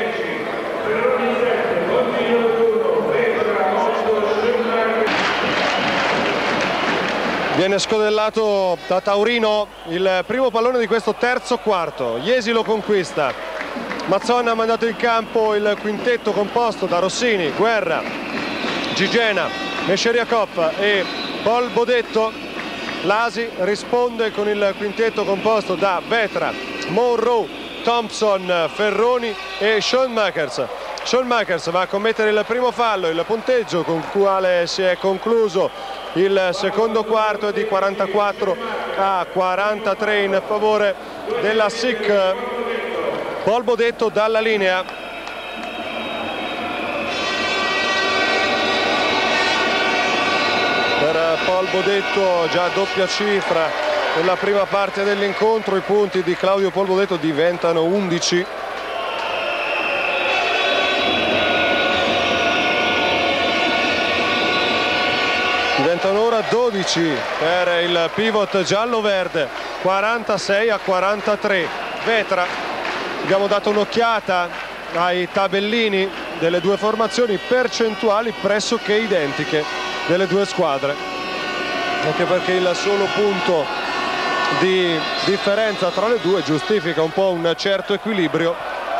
Viene scodellato da Taurino il primo pallone di questo terzo quarto. Iesi lo conquista. Mazzon ha mandato in campo il quintetto composto da Rossini, Guerra, Gigena, Mesheriakov e Pol Bodetto. L'Asi risponde con il quintetto composto da Vetra, Monroe, Thompson, Ferroni e Schoenmakers. Schoenmakers va a commettere il primo fallo. Il punteggio con quale si è concluso il secondo quarto è di quarantaquattro a quarantatré in favore della S I C. Pol Bodetto dalla linea. Per Pol Bodetto già doppia cifra nella prima parte dell'incontro. I punti di Claudio Pol Bodetto diventano undici. Diventano ora dodici per il pivot giallo-verde, quarantasei a quarantatré. Vetra, abbiamo dato un'occhiata ai tabellini delle due formazioni, percentuali pressoché identiche delle due squadre, anche perché il solo punto di differenza tra le due giustifica un po' un certo equilibrio.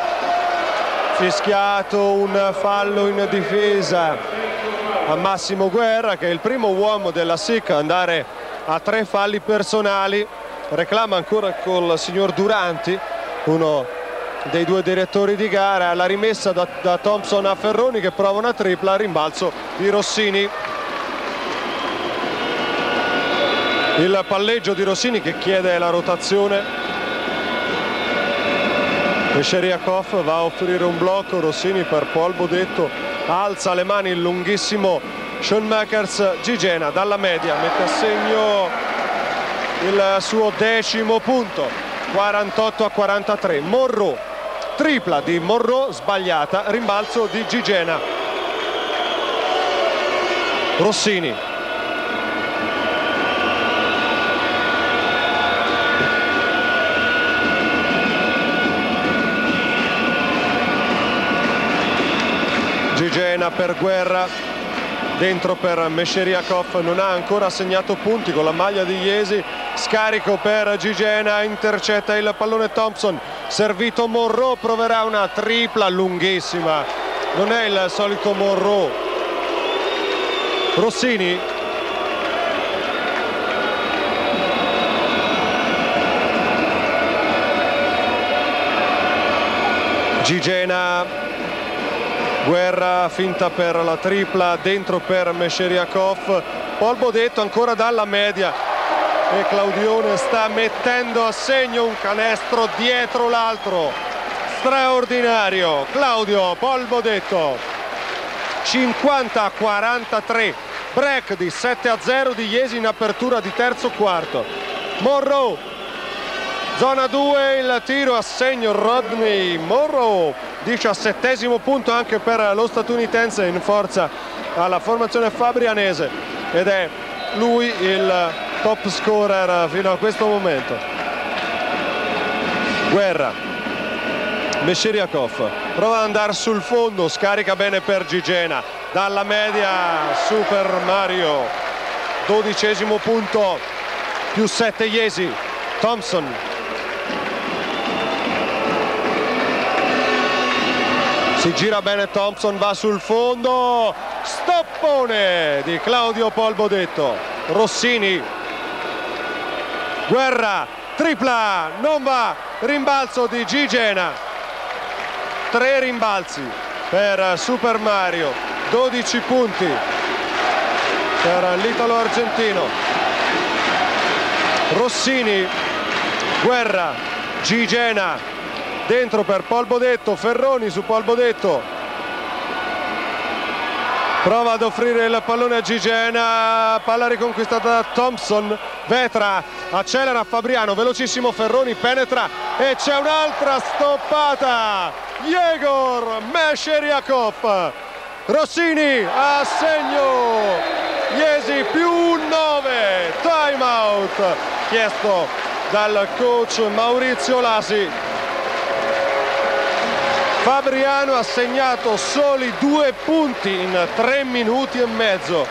Fischiato un fallo in difesa a Massimo Guerra, che è il primo uomo della S I C a andare a tre falli personali. Reclama ancora col signor Duranti, uno dei due direttori di gara. La rimessa da, da Thompson a Ferroni che prova una tripla, rimbalzo di Rossini. Il palleggio di Rossini che chiede la rotazione. Mesheriakov va a offrire un blocco. Rossini per Pol Bodetto alza le mani, il lunghissimo Schoenmakers. Gigena dalla media mette a segno il suo decimo punto, quarantotto a quarantatré. Monroe, tripla di Monroe sbagliata, rimbalzo di Gigena. Rossini, Gigena per Guerra, dentro per Mesheriakov, non ha ancora segnato punti con la maglia di Jesi. Scarico per Gigena, intercetta il pallone Thompson, servito Monroe, proverà una tripla lunghissima, non è il solito Monroe. Rossini, Gigena, Guerra finta per la tripla, dentro per Mesheriakov, Polbodetto ancora dalla media e Claudione sta mettendo a segno un canestro dietro l'altro, straordinario. Claudio Polbodetto, cinquanta a quarantatré, break di sette a zero di Jesi in apertura di terzo quarto. Monroe, zona due, il tiro a segno Rodney Monroe, diciassettesimo punto anche per lo statunitense in forza alla formazione fabrianese, ed è lui il top scorer fino a questo momento. Guerra, Mesheriakov prova ad andare sul fondo, scarica bene per Gigena, dalla media Super Mario, dodicesimo punto, più sette Jesi. Thompson, si gira bene Thompson, va sul fondo, stoppone di Claudio Polbodetto. Rossini, Guerra, tripla, non va, rimbalzo di Gigena, tre rimbalzi per Super Mario, dodici punti per l'italo argentino. Rossini, Guerra, Gigena, dentro per Polbodetto, Ferroni su Polbodetto, prova ad offrire il pallone a Gigena, palla riconquistata da Thompson, Vetra, accelera Fabriano, velocissimo Ferroni, penetra e c'è un'altra stoppata, Yegor Mesheriakov. Rossini a segno, Jesi più nove, time out chiesto dal coach Maurizio Lasi. Fabriano ha segnato soli due punti in tre minuti e mezzo.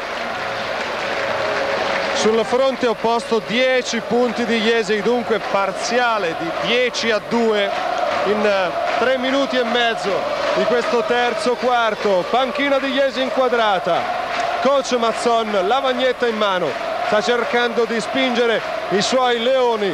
Sul fronte opposto dieci punti di Jesi, dunque parziale di dieci a due in tre minuti e mezzo di questo terzo quarto. Panchina di Jesi inquadrata, coach Mazzon, lavagnetta in mano, sta cercando di spingere i suoi leoni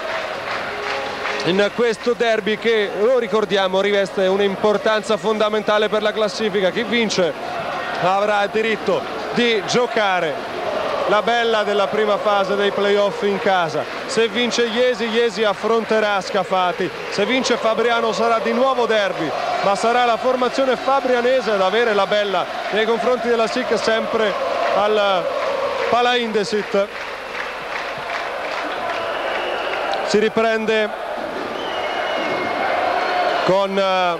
in questo derby che, lo ricordiamo, riveste un'importanza fondamentale per la classifica. Chi vince avrà il diritto di giocare la bella della prima fase dei playoff in casa. Se vince Jesi, Jesi affronterà Scafati, se vince Fabriano sarà di nuovo derby, ma sarà la formazione fabrianese ad avere la bella nei confronti della S I C sempre al Pala Indesit. Si riprende con uh,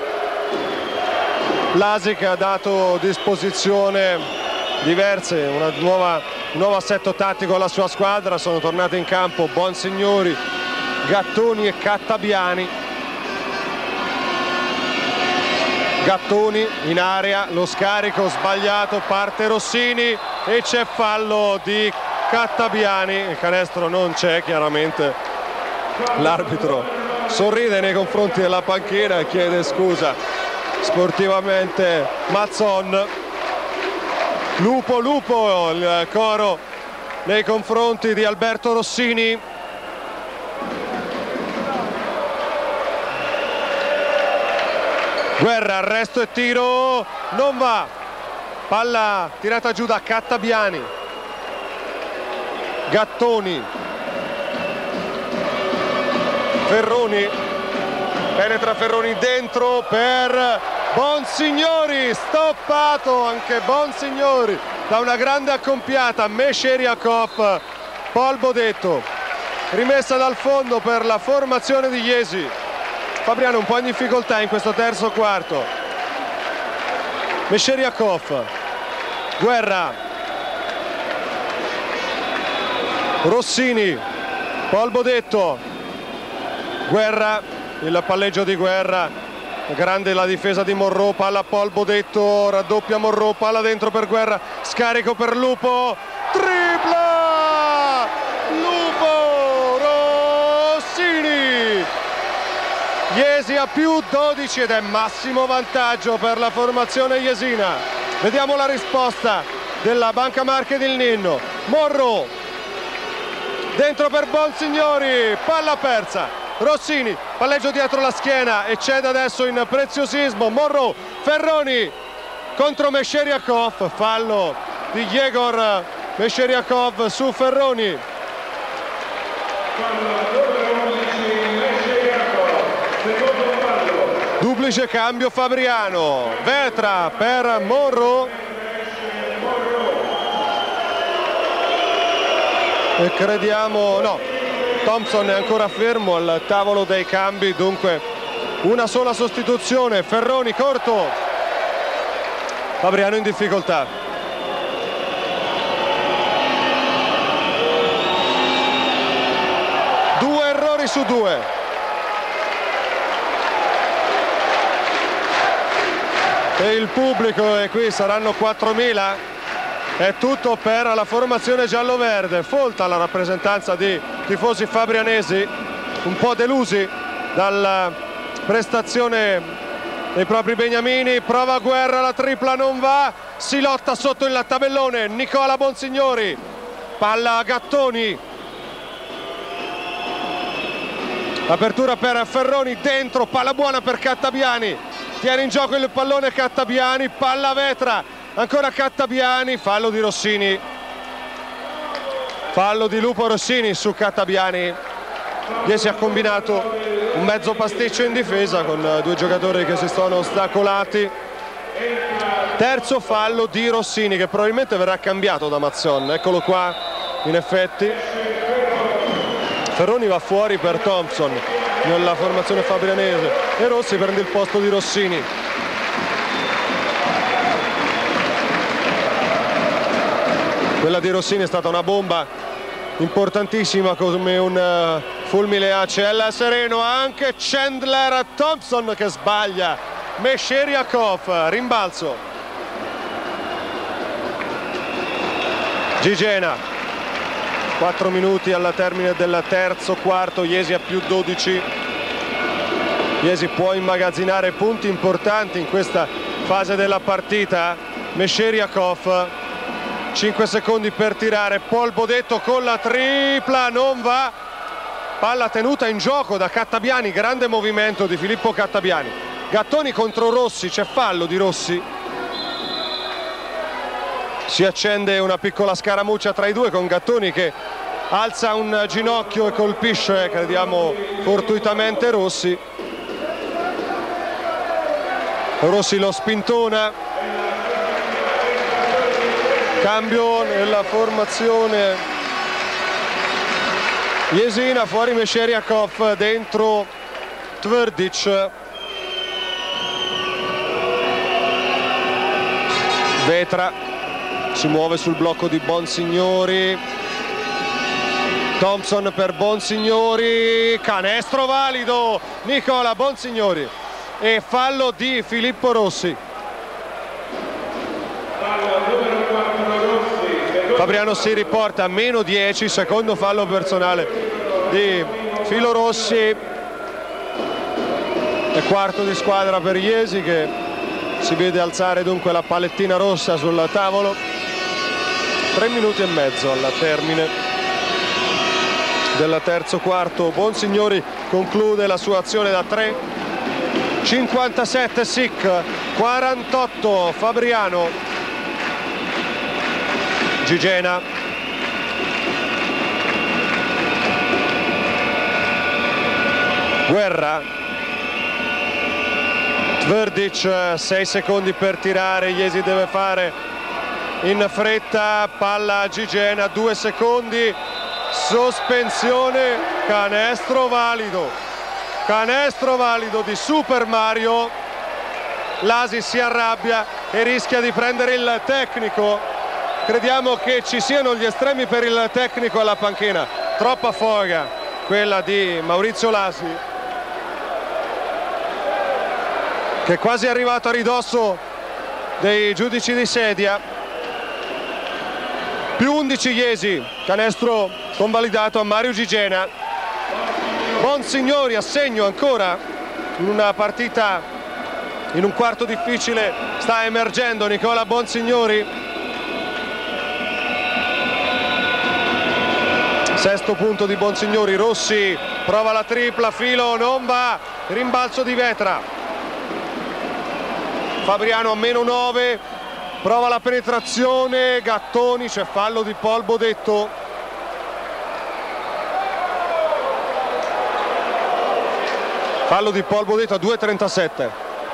Lasi che ha dato disposizione diverse, una nuova, un nuovo assetto tattico alla sua squadra. Sono tornate in campo Bonsignori, Gattoni e Cattabiani. Gattoni in area, lo scarico sbagliato, parte Rossini e c'è fallo di Cattabiani. Il canestro non c'è, chiaramente l'arbitro sorride nei confronti della panchina e chiede scusa sportivamente Mazzon. Lupo lupo il coro nei confronti di Alberto Rossini. Guerra, arresto e tiro, non va, palla tirata giù da Cattabiani. Gattoni, Ferroni, penetra Ferroni dentro per Bonsignori, stoppato anche Bonsignori da una grande accompiata. Mesheriakov, Polbodetto, rimessa dal fondo per la formazione di Jesi. Fabriano un po' in difficoltà in questo terzo quarto. Mesheriakov, Guerra, Rossini, Polbodetto, Guerra, il palleggio di Guerra grande la difesa di Monroe, palla a Paul Bodetto, raddoppia Monroe, palla dentro per Guerra, scarico per Lupo, tripla Lupo Rossini, Iesi a più dodici ed è massimo vantaggio per la formazione iesina. Vediamo la risposta della Banca Marche del Ninno. Monroe dentro per Bonsignori, palla persa, Rossini, palleggio dietro la schiena e cede adesso in preziosismo. Monroe, Ferroni contro Mesheriakov, fallo di Yegor Mesheriakov su Ferroni. Duplice cambio Fabriano, Vetra per Monroe e crediamo, no, Thompson è ancora fermo al tavolo dei cambi, dunque una sola sostituzione. Ferroni corto, Fabriano in difficoltà. Due errori su due. E il pubblico, e qui saranno quattromila, è tutto per la formazione giallo-verde. Folta la rappresentanza di tifosi fabrianesi, un po' delusi dalla prestazione dei propri beniamini. Prova Guerra, la tripla non va, si lotta sotto il tabellone. Nicola Bonsignori, palla a Gattoni, apertura per Ferroni, dentro, palla buona per Cattabiani, tiene in gioco il pallone Cattabiani, palla Vetra, ancora Cattabiani, fallo di Rossini, fallo di Lupo Rossini su Cattabiani. Iesi ha combinato un mezzo pasticcio in difesa con due giocatori che si sono ostacolati. Terzo fallo di Rossini, che probabilmente verrà cambiato da Mazzon, eccolo qua in effetti. Ferroni va fuori per Thompson nella formazione fabrianese e Rossi prende il posto di Rossini. Quella di Rossini è stata una bomba importantissima, come un fulmine a cielo sereno. Anche Chandler, Thompson che sbaglia, Mesheriakov, rimbalzo. Gigena, quattro minuti alla termine del terzo quarto, Iesi a più dodici. Iesi può immagazzinare punti importanti in questa fase della partita. Mesheriakov, cinque secondi per tirare, Paul Bodetto con la tripla, non va, palla tenuta in gioco da Cattabiani, grande movimento di Filippo Cattabiani. Gattoni contro Rossi, c'è fallo di Rossi, si accende una piccola scaramuccia tra i due con Gattoni che alza un ginocchio e colpisce, crediamo fortuitamente, Rossi. Rossi lo spintona. Cambio nella formazione iesina, fuori Mesheriakov, dentro Tvrdic. Vetra si muove sul blocco di Bonsignori, Thompson per Bonsignori, canestro valido, Nicola Bonsignori, e fallo di Filippo Rossi. Fabriano si riporta a meno dieci, secondo fallo personale di Filo Rossi e quarto di squadra per Iesi, che si vede alzare dunque la palettina rossa sul tavolo. Tre minuti e mezzo alla termine del terzo quarto. Bonsignori conclude la sua azione da tre, cinquantasette Sic, quarantotto Fabriano. Gigena, Guerra, Tvrdic, sei secondi per tirare, Iesi deve fare in fretta, palla a Gigena, due secondi, sospensione, canestro valido, canestro valido di Super Mario. Lasi si arrabbia e rischia di prendere il tecnico. Crediamo che ci siano gli estremi per il tecnico alla panchina, troppa foga quella di Maurizio Lasi. che è quasi arrivato a ridosso dei giudici di sedia. Più undici Iesi, canestro convalidato a Mario Gigena. Bonsignori a segno ancora in una partita, in un quarto difficile sta emergendo Nicola Bonsignori. Sesto punto di Bonsignori. Rossi prova la tripla, filo, non va, rimbalzo di Vetra. Fabriano a meno nove, prova la penetrazione, Gattoni, c'è fallo di Paul Bodetto. Fallo di Paul Bodetto a due e trentasette.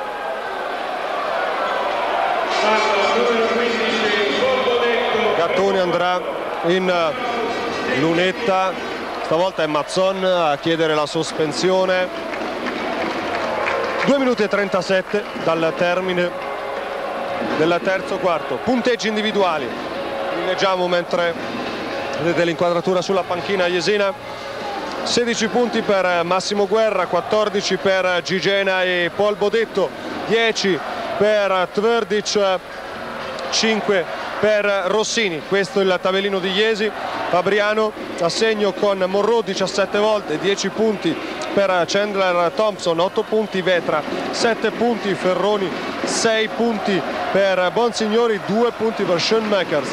Gattoni andrà in lunetta, stavolta è Mazzon a chiedere la sospensione. due minuti e trentasette dal termine del terzo quarto. Punteggi individuali, li leggiamo mentre vedete l'inquadratura sulla panchina iesina. sedici punti per Massimo Guerra, quattordici per Gigena e Paul Bodetto, dieci per Tvrdic, cinque per Rossini. Questo è il tabellino di Iesi. Fabriano a segno con Monroe diciassette volte, dieci punti per Chandler Thompson, otto punti Vetra, sette punti Ferroni, sei punti per Bonsignori, due punti per Schoenmakers.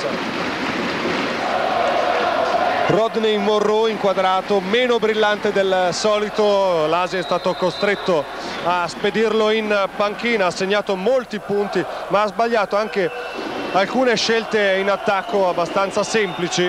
Rodney Monroe inquadrato, meno brillante del solito, l'Asia è stato costretto a spedirlo in panchina, ha segnato molti punti ma ha sbagliato anche alcune scelte in attacco abbastanza semplici.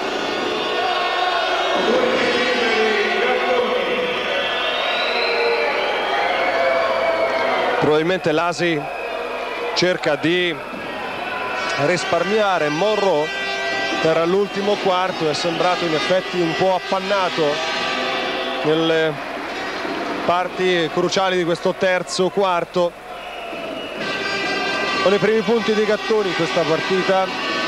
Probabilmente l'Asi cerca di risparmiare Monroe per l'ultimo quarto, è sembrato in effetti un po' appannato nelle parti cruciali di questo terzo quarto. Con i primi punti di Gattoni in questa partita,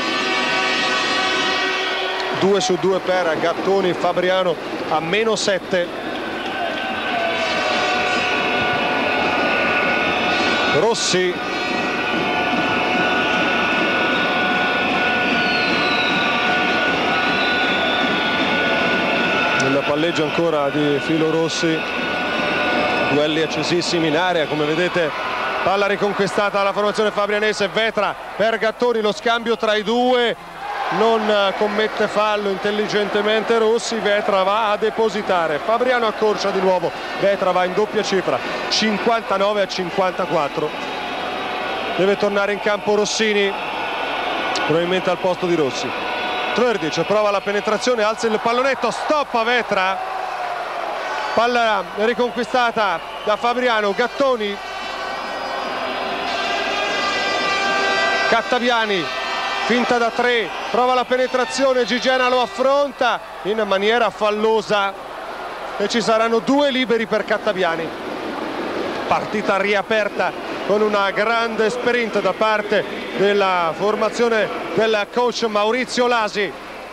due su due per Gattoni, Fabriano a meno sette. Rossi nel palleggio ancora di Filo Rossi, duelli accesissimi in area, come vedete palla riconquistata dalla formazione fabrianese. Vetra per Gattoni, lo scambio tra i due, non commette fallo intelligentemente Rossi, Vetra va a depositare, Fabriano accorcia di nuovo, Vetra va in doppia cifra, cinquantanove a cinquantaquattro. Deve tornare in campo Rossini, probabilmente al posto di Rossi. Tvrdic prova la penetrazione, alza il pallonetto, stoppa Vetra, palla riconquistata da Fabriano. Gattoni, Cattabiani, finta da tre, prova la penetrazione, Gigena lo affronta in maniera fallosa e ci saranno due liberi per Cattabiani. Partita riaperta con una grande sprint da parte della formazione del coach Maurizio Lasi.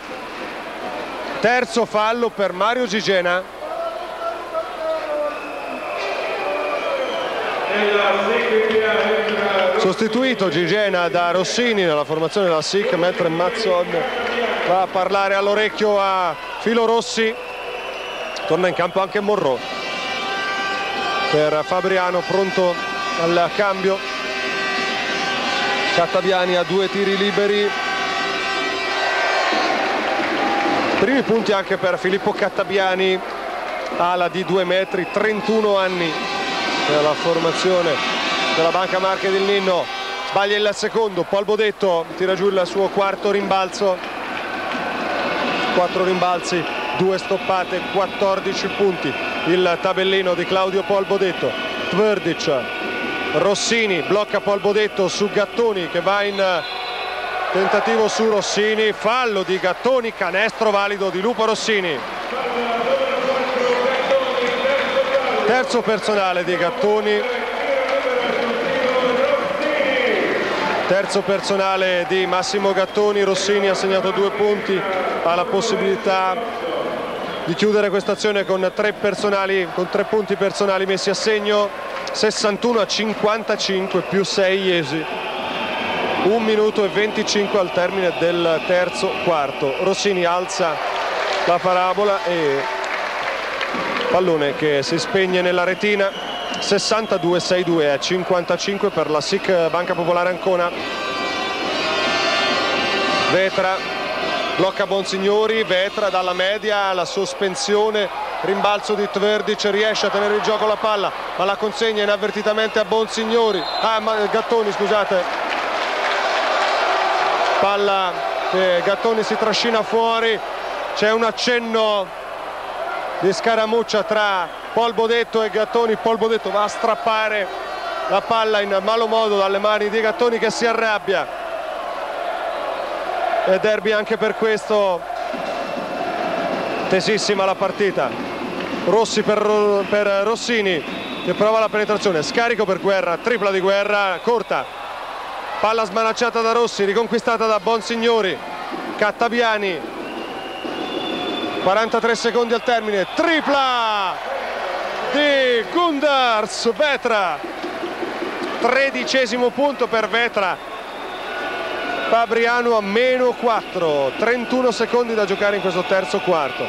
Terzo fallo per Mario Gigena. Sostituito Gigena da Rossini nella formazione della S I C, mentre Mazzon va a parlare all'orecchio a Filo Rossi. Torna in campo anche Monroe per Fabriano, pronto al cambio. Cattabiani ha due tiri liberi. Primi punti anche per Filippo Cattabiani, ala di due metri, trentuno anni nella formazione della Banca Marche del Ninno. Sbaglia il secondo, Paul Bodetto tira giù il suo quarto rimbalzo, quattro rimbalzi, due stoppate, quattordici punti il tabellino di Claudio Paul Bodetto. Tvrdic, Rossini blocca Paul Bodetto su Gattoni che va in tentativo su Rossini, fallo di Gattoni, canestro valido di Lupo Rossini. Terzo personale di Gattoni, terzo personale di Massimo Gattoni. Rossini ha segnato due punti, ha la possibilità di chiudere questa azione con tre personali, con tre punti personali messi a segno. sessantuno a cinquantacinque più sei Iesi, un minuto e venticinque al termine del terzo quarto. Rossini alza la parabola e pallone che si spegne nella retina. Sessantadue a sessantadue a cinquantacinque per la S I C Banca Popolare Ancona. Vetra blocca Bonsignori, Vetra dalla media, la sospensione, rimbalzo di Tverdic, riesce a tenere in gioco la palla ma la consegna inavvertitamente a Bonsignori, ah ma Gattoni scusate, palla che Gattoni si trascina fuori, c'è un accenno di scaramuccia tra Pol Bodetto e Gattoni. Pol Bodetto va a strappare la palla in malo modo dalle mani di Gattoni che si arrabbia. E derby anche per questo, tesissima la partita. Rossi per, per Rossini che prova la penetrazione, scarico per Guerra, tripla di Guerra, corta, palla smanacciata da Rossi, riconquistata da Bonsignori. Cattabiani, quarantatré secondi al termine, tripla di Gundars. Vetra, tredicesimo punto per Vetra. Fabriano a meno quattro, trentuno secondi da giocare in questo terzo quarto.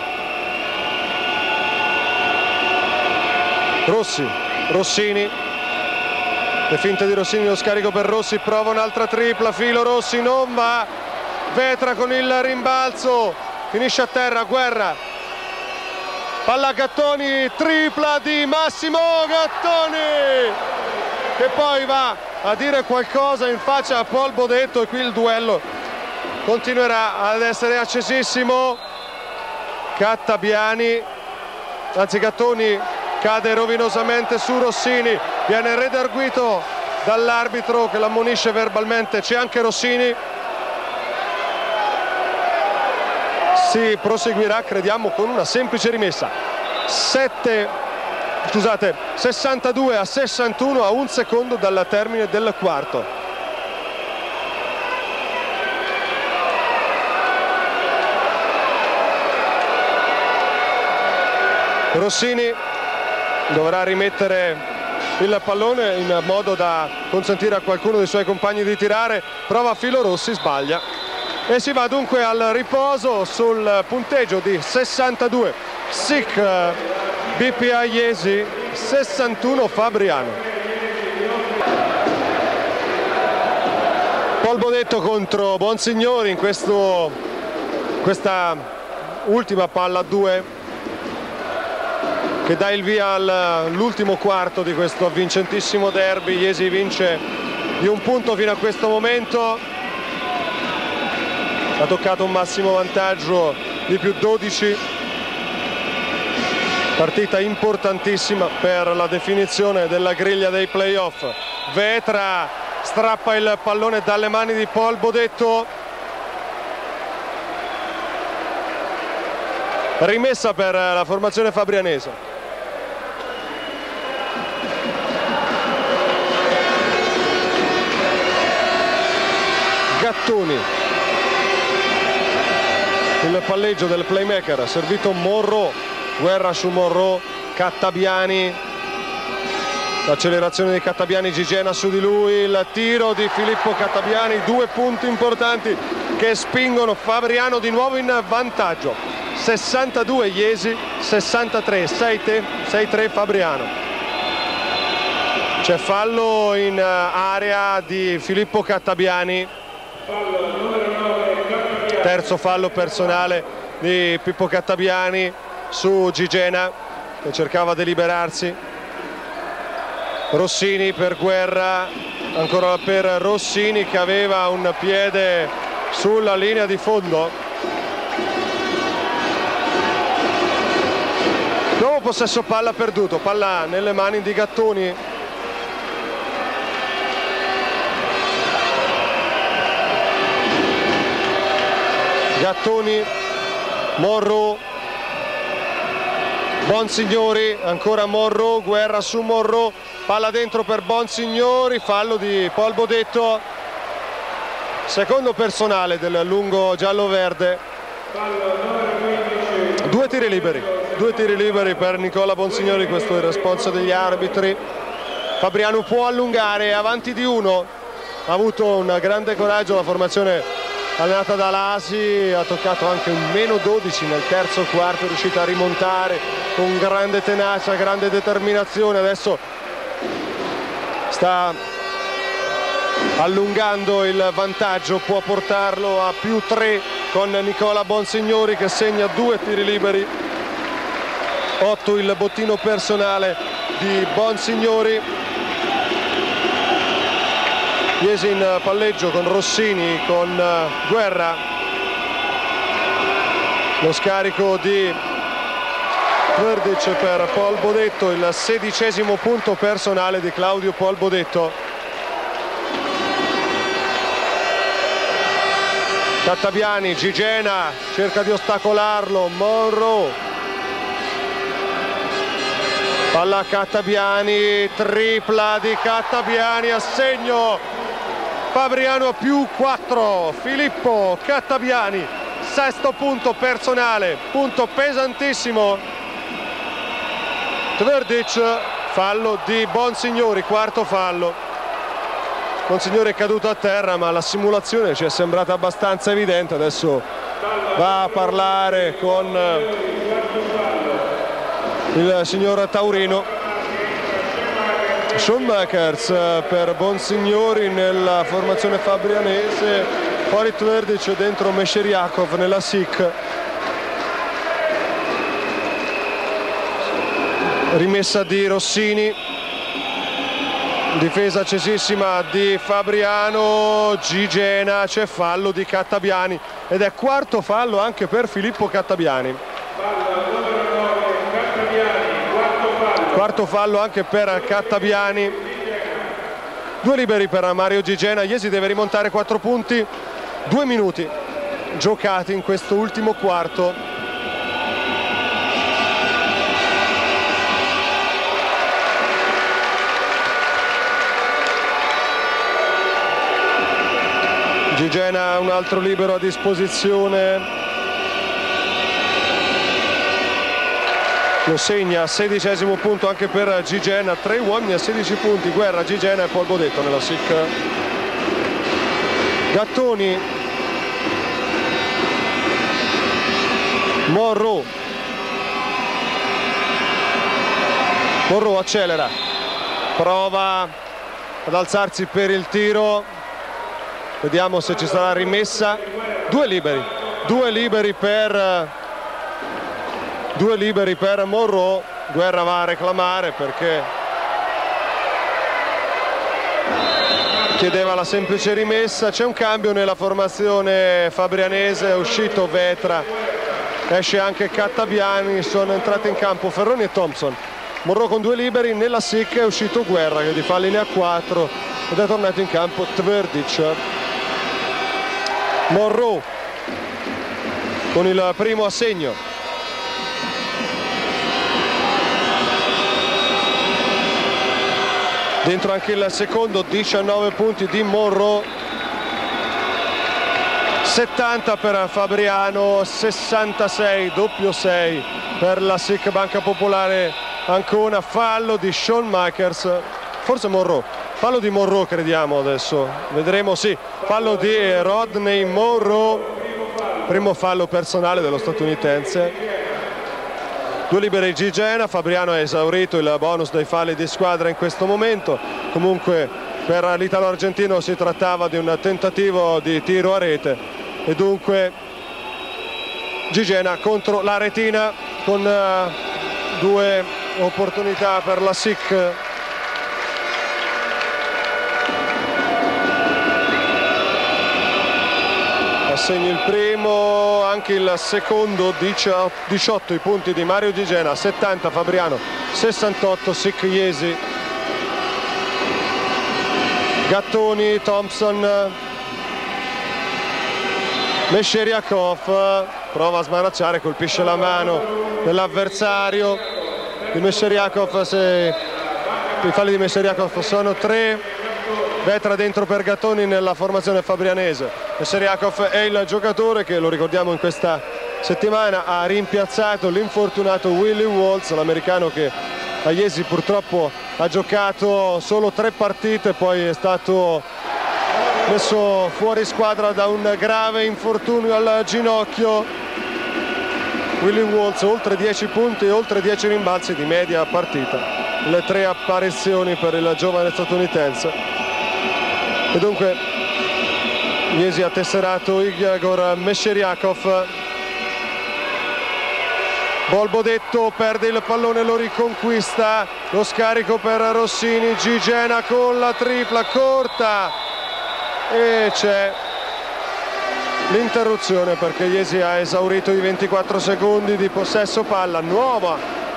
Rossi, Rossini, le finte di Rossini, lo scarico per Rossi, prova un'altra tripla, filo Rossi, non va. Vetra con il rimbalzo, finisce a terra, Guerra, palla a Gattoni, tripla di Massimo Gattoni che poi va a dire qualcosa in faccia a Pol Bodetto e qui il duello continuerà ad essere accesissimo. Cattabiani, anzi Gattoni cade rovinosamente su Rossini, viene redarguito dall'arbitro che l'ammonisce verbalmente. C'è anche Rossini. Si proseguirà crediamo con una semplice rimessa. sette Scusate, sessantadue a sessantuno a un secondo dal termine del quarto. Rossini dovrà rimettere il pallone in modo da consentire a qualcuno dei suoi compagni di tirare, prova filo Rossi, sbaglia e si va dunque al riposo sul punteggio di sessantadue S I C B P A Iesi, sessantuno Fabriano. Pol Bodetto contro Bonsignori in questo, questa ultima palla a due che dà il via all'ultimo quarto di questo avvincentissimo derby. Iesi vince di un punto fino a questo momento, ha toccato un massimo vantaggio di più dodici. Partita importantissima per la definizione della griglia dei playoff. Vetra strappa il pallone dalle mani di Pol Bodetto. Rimessa per la formazione fabrianese. Gattoni. Il palleggio del playmaker, servito Monroe. Guerra su Monroe, Cattabiani, l'accelerazione di Cattabiani, Gigena su di lui, il tiro di Filippo Cattabiani, due punti importanti che spingono Fabriano di nuovo in vantaggio. sessantadue Iesi, sessantatré, sei tre Fabriano. C'è fallo in area di Filippo Cattabiani, terzo fallo personale di Pippo Cattabiani su Gigena che cercava di liberarsi. Rossini per Guerra, ancora per Rossini che aveva un piede sulla linea di fondo. Nuovo possesso palla perduto, palla nelle mani di Gattoni. Gattoni, Monroe, Bonsignori, ancora Monroe, Guerra su Monroe, palla dentro per Bonsignori, fallo di Pol Bodetto, secondo personale del lungo giallo-verde. Due tiri liberi, due tiri liberi per Nicola Bonsignori, questo è il responso degli arbitri. Fabriano può allungare, avanti di uno, ha avuto un grande coraggio la formazione allenata da Lasi, ha toccato anche un meno dodici nel terzo quarto, è riuscita a rimontare con grande tenacia, grande determinazione. Adesso sta allungando il vantaggio, può portarlo a più tre con Nicola Bonsignori che segna due tiri liberi, otto il bottino personale di Bonsignori. Iesi in palleggio con Rossini, con Guerra, lo scarico di Tvrdic per Paul Bodetto, il sedicesimo punto personale di Claudio Paul Bodetto. Cattabiani, Gigena cerca di ostacolarlo, Monroe, palla Cattabiani, tripla di Cattabiani, a segno Fabriano a più quattro, Filippo Cattabiani, sesto punto personale, punto pesantissimo. Tvrdic, fallo di Bonsignori, quarto fallo. Bonsignori è caduto a terra, ma la simulazione ci è sembrata abbastanza evidente. Adesso va a parlare con il signor Taurino. Schoenmakers per Bonsignori nella formazione fabrianese, fuori Tvrdic, dentro Mesheriakov nella S I C. Rimessa di Rossini, difesa accesissima di Fabriano, Gigena, c'è fallo di Cattabiani ed è quarto fallo anche per Filippo Cattabiani. Quarto fallo anche per Cattabiani. Due liberi per Mario Gigena. Iesi deve rimontare quattro punti, due minuti giocati in questo ultimo quarto. Gigena un altro libero a disposizione, lo segna, sedicesimo punto anche per Gigena, tre uomini a sedici punti, Guerra, Gigena e Paul Bodetto nella S I C. Gattoni, Monroe, Monroe accelera, prova ad alzarsi per il tiro. Vediamo se ci sarà rimessa. Due liberi, due liberi per due liberi per Monroe. Guerra va a reclamare perché chiedeva la semplice rimessa. C'è un cambio nella formazione fabrianese, è uscito Vetra, esce anche Cattabiani, sono entrati in campo Ferroni e Thompson. Monroe con due liberi, nella S I C è uscito Guerra che di fa linea quattro ed è tornato in campo Tvrdic. Monroe con il primo assegno. Dentro anche il secondo, diciannove punti di Monroe. settanta per Fabriano, sessantasei, doppio sei per la S I C Banca Popolare Ancona. Fallo di Schoenmakers, forse Monroe. Fallo di Monroe crediamo adesso, vedremo, sì, fallo di Rodney Monroe, primo fallo personale dello statunitense. Due liberi Gigena, Fabriano ha esaurito il bonus dei falli di squadra in questo momento, comunque per l'italo argentino si trattava di un tentativo di tiro a rete e dunque Gigena contro la retina con uh, due opportunità per la S I C. Assegno il primo, anche il secondo, diciotto i punti di Mario Gigena, settanta Fabriano, sessantotto S I C Iesi. Gattoni, Thompson, Mesheriakov prova a smanacciare, colpisce la mano dell'avversario di Mesheriakov. Se i falli di Mesheriakov sono tre. Vetra dentro per Gattoni nella formazione fabrianese. Mesheriakov è il giocatore che, lo ricordiamo, in questa settimana ha rimpiazzato l'infortunato Willie Waltz, l'americano che a Iesi purtroppo ha giocato solo tre partite, poi è stato messo fuori squadra da un grave infortunio al ginocchio. Willie Waltz, oltre dieci punti e oltre dieci rimbalzi di media a partita, le tre apparizioni per il giovane statunitense. E dunque Jesi ha tesserato Igor Mešerjakov. Bolbodetto perde il pallone, lo riconquista, lo scarico per Rossini, Gigena con la tripla corta e c'è l'interruzione perché Jesi ha esaurito i ventiquattro secondi di possesso palla. Nuova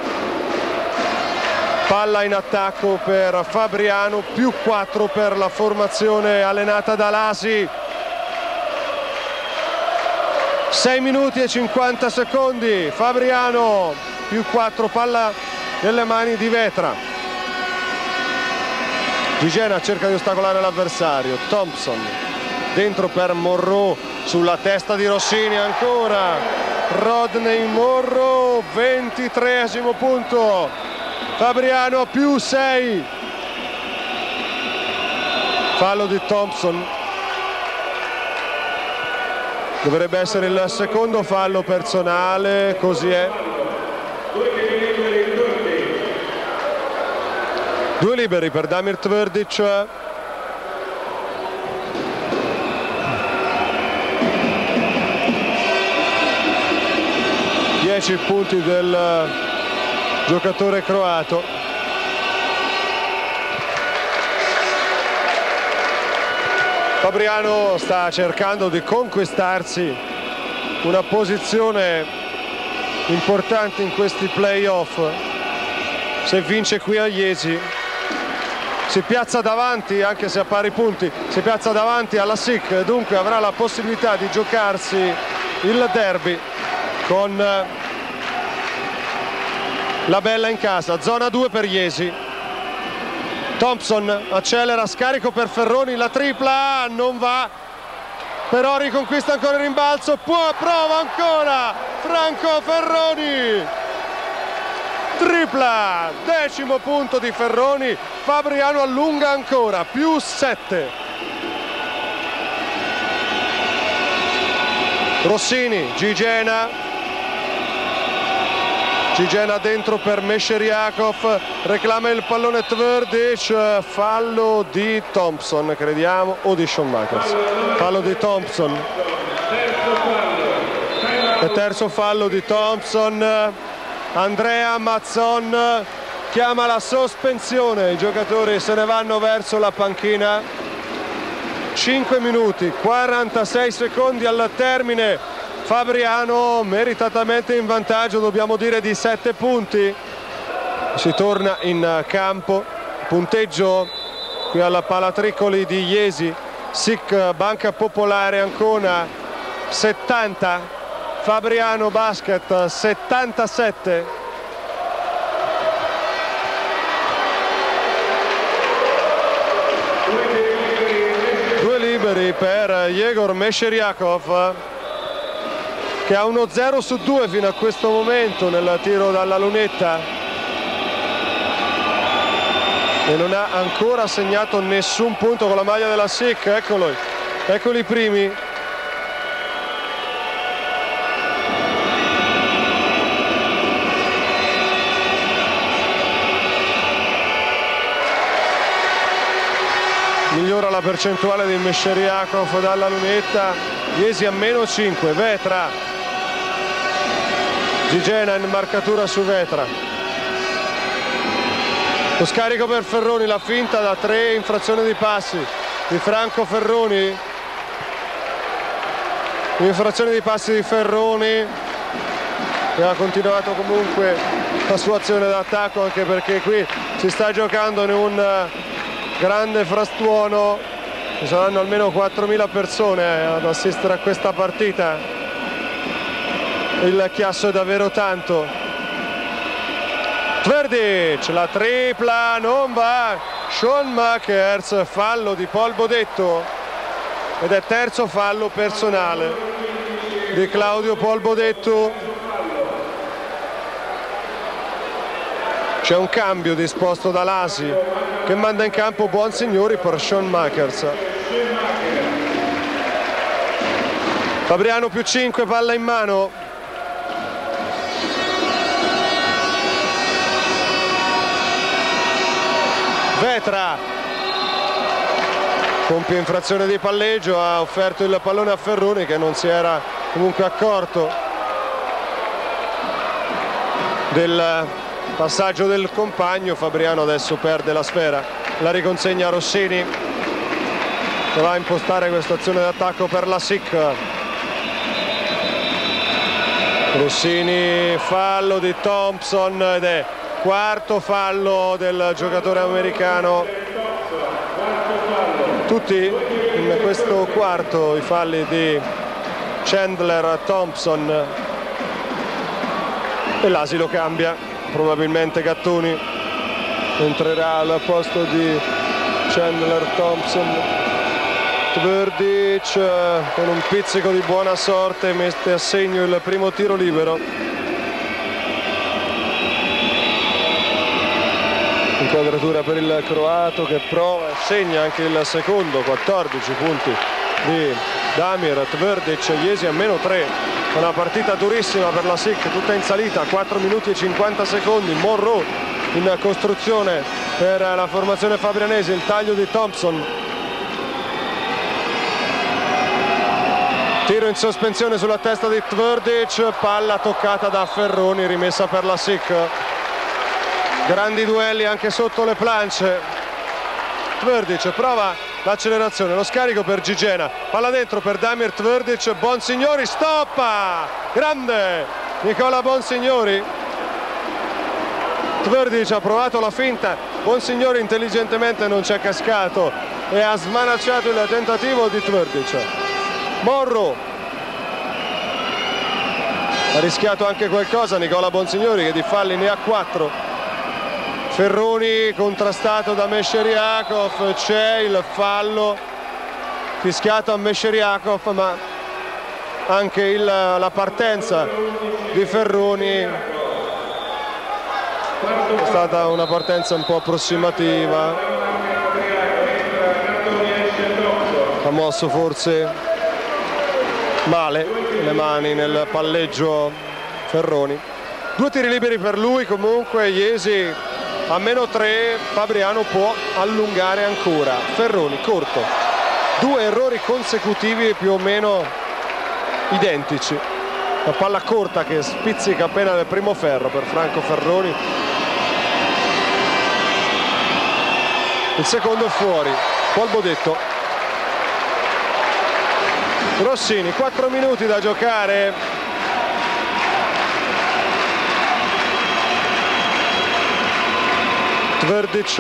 palla in attacco per Fabriano, più quattro per la formazione allenata da Lasi. sei minuti e cinquanta secondi, Fabriano più quattro, palla nelle mani di Vetra. Gigena cerca di ostacolare l'avversario, Thompson dentro per Morrow, sulla testa di Rossini ancora, Rodney Morrow, ventitreesimo punto, Fabriano più sei, fallo di Thompson. Dovrebbe essere il secondo fallo personale, così è. Due liberi per Damir Tvrdic. dieci punti del giocatore croato. Fabriano sta cercando di conquistarsi una posizione importante in questi playoff. Se vince qui a Jesi si piazza davanti, anche se a pari punti, si piazza davanti alla S I C, dunque avrà la possibilità di giocarsi il derby con la bella in casa. Zona due per Jesi. Thompson accelera, scarico per Ferroni, la tripla non va, però riconquista ancora il rimbalzo, può, prova ancora Franco Ferroni, tripla, decimo punto di Ferroni, Fabriano allunga ancora, più sette. Rossini, Gigena, Gigena dentro per Mešerjakov, reclama il pallone Tvrdic, fallo di Thompson crediamo, o di Schoenmakers, fallo di Thompson, e terzo fallo di Thompson. Andrea Mazzon chiama la sospensione, i giocatori se ne vanno verso la panchina. Cinque minuti, quarantasei secondi al termine. Fabriano meritatamente in vantaggio, dobbiamo dire, di sette punti. Si torna in campo, punteggio qui alla Palatricoli di Jesi, S I C Banca Popolare Ancona settanta, Fabriano Basket settantasette. Due liberi per Igor Mešerjakov, che ha uno zero su due fino a questo momento nel tiro dalla lunetta e non ha ancora segnato nessun punto con la maglia della S I C. Eccolo, eccoli i primi. Migliora la percentuale di Mešerjakov dalla lunetta. Jesi a meno cinque, Vetra, Gigena in marcatura su Vetra, lo scarico per Ferroni, la finta da tre, infrazione di passi di Franco Ferroni, infrazione di passi di Ferroni, che ha continuato comunque la sua azione d'attacco, anche perché qui si sta giocando in un grande frastuono, ci saranno almeno quattromila persone ad assistere a questa partita. Il chiasso è davvero tanto. Tvrdic, la tripla non va, Schoenmakers, fallo di Polbodetto ed è terzo fallo personale di Claudio Polbodetto. C'è un cambio disposto da Lasi che manda in campo Bonsignori per Schoenmakers. Fabriano più cinque, palla in mano. Vetra compie infrazione di palleggio, ha offerto il pallone a Ferroni che non si era comunque accorto del passaggio del compagno. Fabriano adesso perde la sfera, la riconsegna a Rossini che va a impostare questa azione d'attacco per la S I C. Rossini, fallo di Thompson ed è quarto fallo del giocatore americano. Tutti in questo quarto i falli di Chandler, Thompson, e l'Asi lo cambia. Probabilmente Gattoni entrerà al posto di Chandler Thompson. Tvrdic con un pizzico di buona sorte mette a segno il primo tiro libero. Inquadratura per il croato che prova e segna anche il secondo. Quattordici punti di Damir Tvrdic. Iesi a meno tre. Una partita durissima per la S I C, tutta in salita, quattro minuti e cinquanta secondi. Monroe in costruzione per la formazione fabrianese, il taglio di Thompson. Tiro in sospensione sulla testa di Tvrdic, palla toccata da Ferroni, rimessa per la S I C. Grandi duelli anche sotto le planche. Tvrdic prova l'accelerazione, lo scarico per Gigena, palla dentro per Damir Tvrdic, Bonsignori stoppa, grande Nicola Bonsignori. Tvrdic ha provato la finta, Bonsignori intelligentemente non c'è cascato e ha smanacciato il tentativo di Tvrdic. Monroe ha rischiato anche qualcosa Nicola Bonsignori, che di falli ne ha quattro. Ferroni contrastato da Mesheriakov, c'è il fallo fischiato a Mesheriakov, ma anche il, la partenza di Ferroni è stata una partenza un po' approssimativa. Ha mosso forse male le mani nel palleggio Ferroni. Due tiri liberi per lui, comunque Iesi a meno tre. Fabriano può allungare ancora. Ferroni corto, due errori consecutivi più o meno identici. La palla corta che spizzica appena nel primo ferro per Franco Ferroni. Il secondo è fuori. Paul Bodetto. Rossini, quattro minuti da giocare. Tvrdic,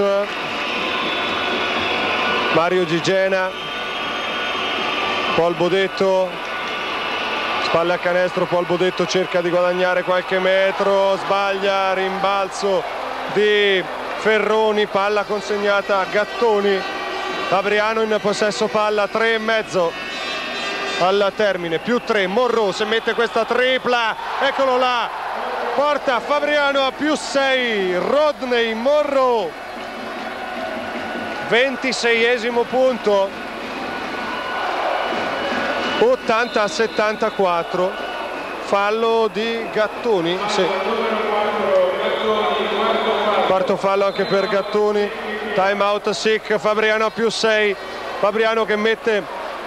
Mario Gigena, Paul Bodetto, spalle a canestro. Paul Bodetto cerca di guadagnare qualche metro, sbaglia, rimbalzo di Ferroni, palla consegnata a Gattoni. Fabriano in possesso palla, tre e mezzo al termine, più tre. Monroe se mette questa tripla, eccolo là, porta Fabriano a più sei. Rodney Monroe, ventiseiesimo punto, ottanta a settantaquattro. Fallo di Gattoni, sì. Quarto fallo anche per Gattoni. Time out S I C. Fabriano a più sei. Fabriano che mette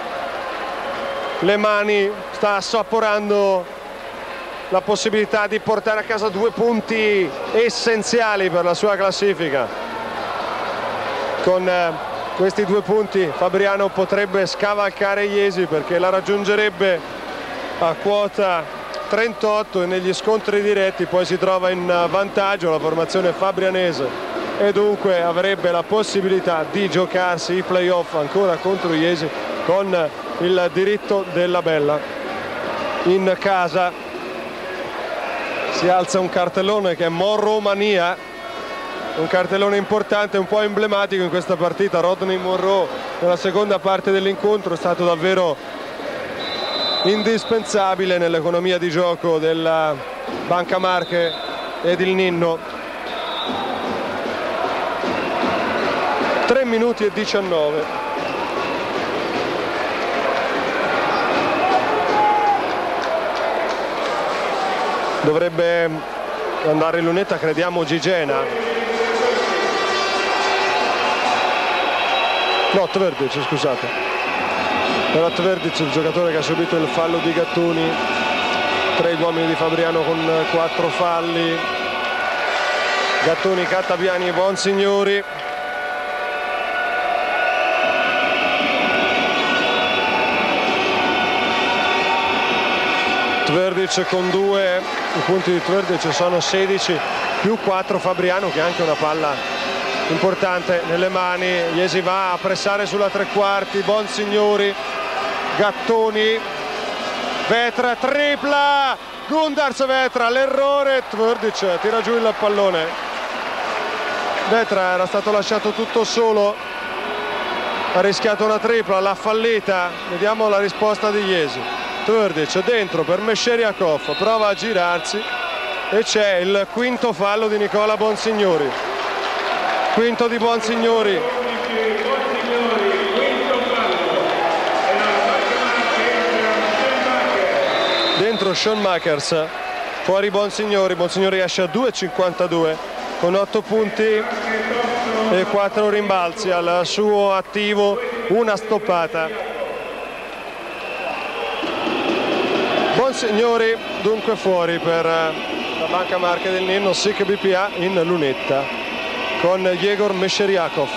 le mani, sta assaporando la possibilità di portare a casa due punti essenziali per la sua classifica. Con eh, questi due punti Fabriano potrebbe scavalcare Iesi, perché la raggiungerebbe a quota trentotto e negli scontri diretti poi si trova in vantaggio la formazione fabrianese e dunque avrebbe la possibilità di giocarsi i playoff ancora contro Iesi con il diritto della bella. In casa si alza un cartellone che è Monroe Mania, un cartellone importante, un po' emblematico in questa partita. Rodney Monroe nella seconda parte dell'incontro è stato davvero indispensabile nell'economia di gioco della Banca Marche ed il Ninno. tre minuti e diciannove. Dovrebbe andare in lunetta, crediamo, Gigena. No, Tvrdic, scusate. Era Tvrdic il giocatore che ha subito il fallo di Gattuni. Tre uomini di Fabriano con quattro falli. Gattuni, Cattapiani e Bonsignori. Tvrdic con due, i punti di Tvrdic sono sedici, più quattro Fabriano che ha anche una palla importante nelle mani. Iesi va a pressare sulla tre quarti, Bonsignori, Gattoni, Vetra, tripla, Gundars Vetra, l'errore, Tvrdic tira giù il pallone. Vetra era stato lasciato tutto solo, ha rischiato una tripla, l'ha fallita, vediamo la risposta di Iesi. Tvrdic dentro per Mesheriakov, prova a girarsi e c'è il quinto fallo di Nicola Bonsignori. Quinto di Bonsignori. Dentro Schoenmakers, fuori Bonsignori. Bonsignori esce a due e cinquantadue con otto punti e quattro rimbalzi al suo attivo, una stoppata. Bonsignori dunque fuori per la Banca Marche del Ninno. Sic B P A in lunetta con Yegor Mesheriakov.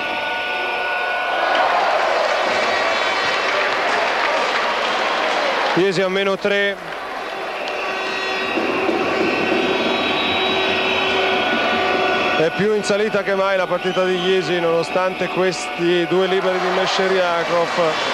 Iesi a meno tre. È più in salita che mai la partita di Iesi, nonostante questi due liberi di Mesheriakov.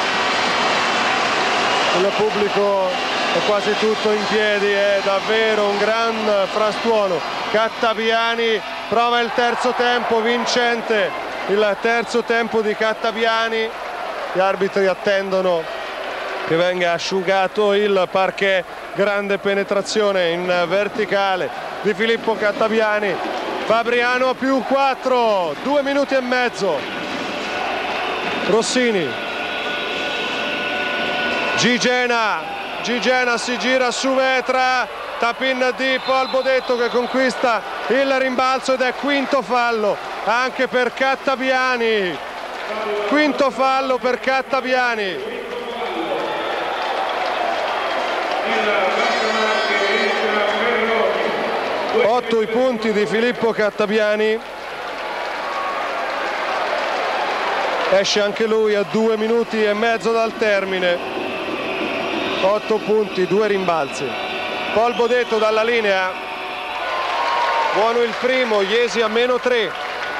Il pubblico è quasi tutto in piedi, è davvero un gran frastuono. Cattapiani prova il terzo tempo, vincente il terzo tempo di Cattapiani. Gli arbitri attendono che venga asciugato il parquet. Grande penetrazione in verticale di Filippo Cattapiani. Fabriano più quattro, due minuti e mezzo. Rossini, Gigena. Gigena si gira su Vetra, tap-in di Paul Bodetto che conquista il rimbalzo ed è quinto fallo anche per Cattapiani. Quinto fallo per Cattapiani. Otto i punti di Filippo Cattapiani. Esce anche lui a due minuti e mezzo dal termine. otto punti, due rimbalzi. Paul Bodetto dalla linea. Buono il primo, Iesi a meno tre.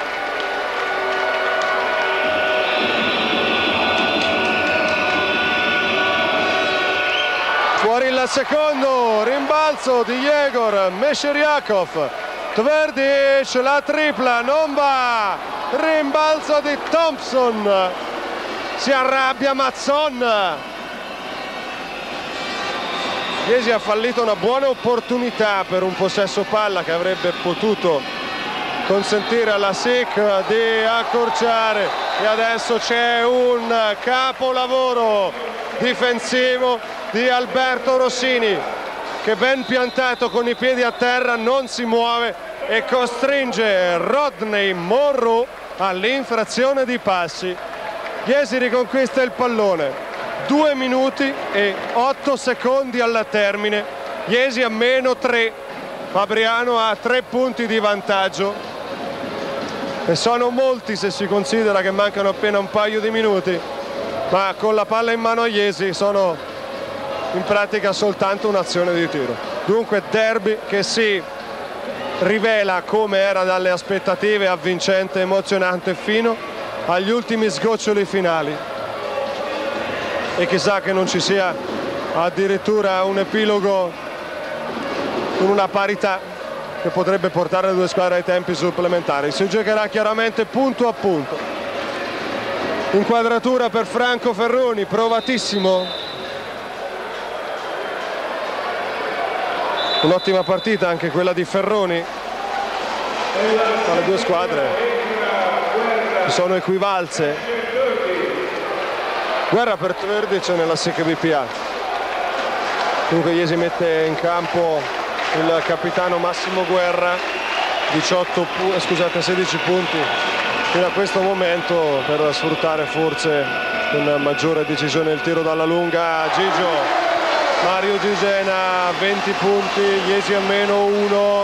Fuori il secondo, rimbalzo di Yegor Mesheriakov. Tvrdic, la tripla, non va. Rimbalzo di Thompson. Si arrabbia Mazzon. Iesi ha fallito una buona opportunità per un possesso palla che avrebbe potuto consentire alla Sic di accorciare, e adesso c'è un capolavoro difensivo di Alberto Rossini che, ben piantato con i piedi a terra, non si muove e costringe Rodney Monroe all'infrazione di passi. Iesi riconquista il pallone. Due minuti e otto secondi al termine. Iesi a meno tre. Fabriano ha tre punti di vantaggio e sono molti se si considera che mancano appena un paio di minuti, ma con la palla in mano a Iesi sono in pratica soltanto un'azione di tiro. Dunque derby che si rivela, come era dalle aspettative, avvincente, emozionante fino agli ultimi sgoccioli finali. E chissà che non ci sia addirittura un epilogo con una parità che potrebbe portare le due squadre ai tempi supplementari. Si giocherà chiaramente punto a punto. Inquadratura per Franco Ferroni, provatissimo. Un'ottima partita anche quella di Ferroni tra le due squadre. sono equivalse. Guerra per Tvrdic nella S I C B P A. Comunque Iesi mette in campo il capitano Massimo Guerra, diciotto pu scusate, sedici punti fino a questo momento per sfruttare forse con maggiore decisione il tiro dalla lunga. Gigio, Mario Gigena, venti punti, Iesi a meno uno,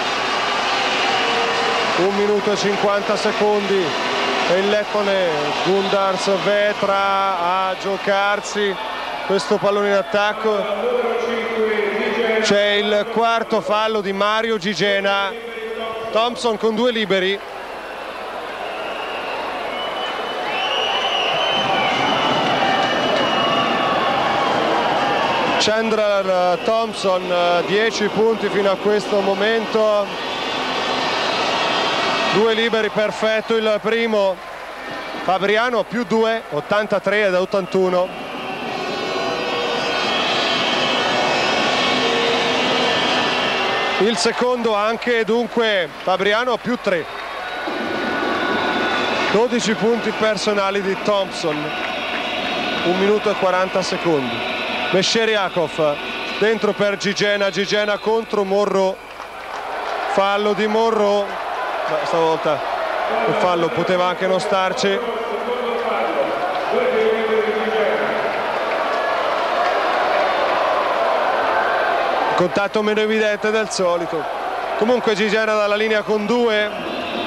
un minuto e cinquanta secondi e il lettone Gundars Vetra a giocarsi questo pallone in attacco. C'è il quarto fallo di Mario Gigena. Thompson con due liberi. Chandler Thompson, dieci punti fino a questo momento. Due liberi, perfetto il primo. Fabriano più due, ottantatré ed ottantuno. Il secondo anche, dunque Fabriano più tre. dodici punti personali di Thompson. un minuto e quaranta secondi. Mesheriakov dentro per Gigena, Gigena contro Morro. Fallo di Morro. Beh, stavolta il fallo poteva anche non starci. Contatto meno evidente del solito. Comunque Gigena dalla linea con due.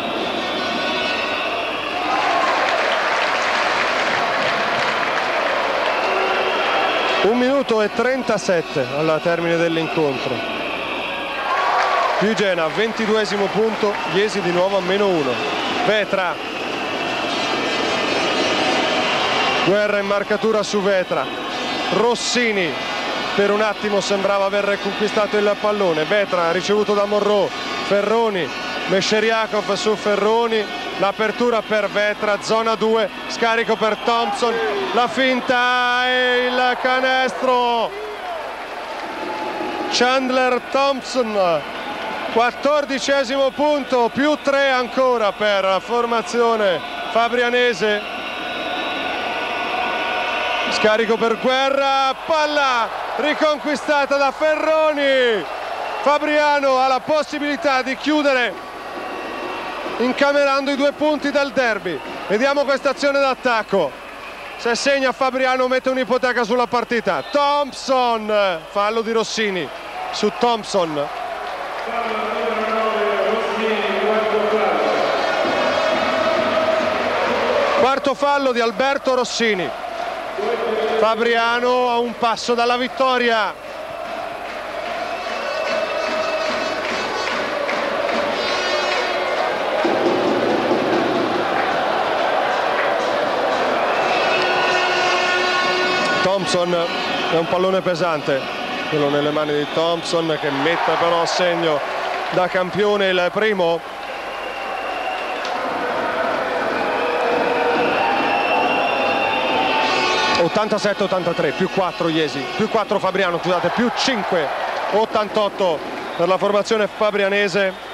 Un minuto e trentasette al termine dell'incontro. Gigena, ventiduesimo punto, Iesi di nuovo a meno uno. Vetra. Guerra in marcatura su Vetra. Rossini. Per un attimo sembrava aver conquistato il pallone. Vetra ricevuto da Morro. Ferroni. Mesheriakov su Ferroni. L'apertura per Vetra, zona due, scarico per Thompson, la finta e il canestro. Chandler Thompson, quattordicesimo punto, più tre ancora per la formazione fabrianese. Scarico per Guerra, palla riconquistata da Ferroni. Fabriano ha la possibilità di chiudere incamerando i due punti del derby. Vediamo questa azione d'attacco. Se segna Fabriano mette un'ipoteca sulla partita. Thompson, fallo di Rossini su Thompson. Quarto fallo di Alberto Rossini. Fabriano a un passo dalla vittoria. Thompson è un pallone pesante, quello nelle mani di Thompson, che mette però a segno da campione il primo. ottantasette ottantatré, più quattro Iesi, più quattro Fabriano, scusate, più cinque, ottantotto per la formazione fabrianese.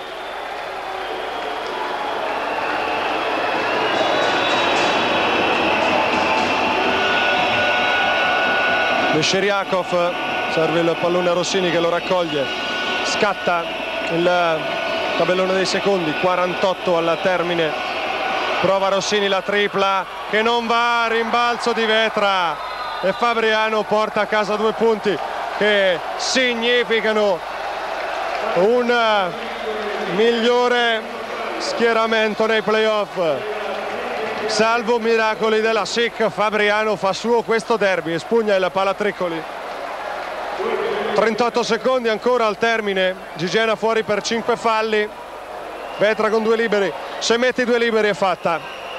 Mesheriakov, serve il pallone a Rossini che lo raccoglie, scatta il tabellone dei secondi, quarantotto al termine, prova Rossini la tripla che non va, rimbalzo di Vetra e Fabriano porta a casa due punti che significano un migliore schieramento nei playoff. Salvo miracoli della S I C, Fabriano fa suo questo derby, espugna il Palatricoli. trentotto secondi ancora al termine, Gigena fuori per cinque falli, Vetra con due liberi, se mette i due liberi è fatta.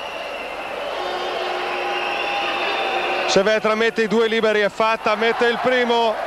Se Vetra mette i due liberi è fatta, mette il primo.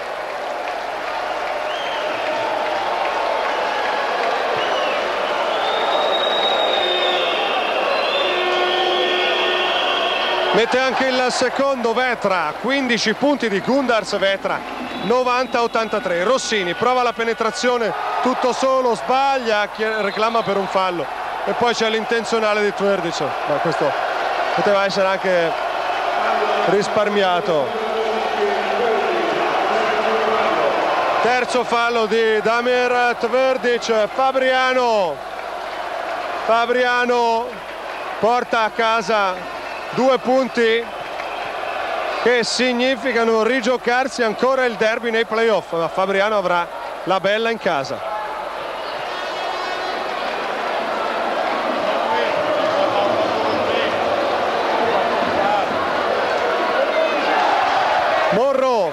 Mette anche il secondo Vetra, quindici punti di Gundars Vetra, novanta ottantatré. Rossini prova la penetrazione tutto solo, sbaglia, reclama per un fallo e poi c'è l'intenzionale di Tvrdic, ma questo poteva essere anche risparmiato. Terzo fallo di Damir Tvrdic. Fabriano Fabriano porta a casa due punti che significano rigiocarsi ancora il derby nei playoff, ma Fabriano avrà la bella in casa. Morro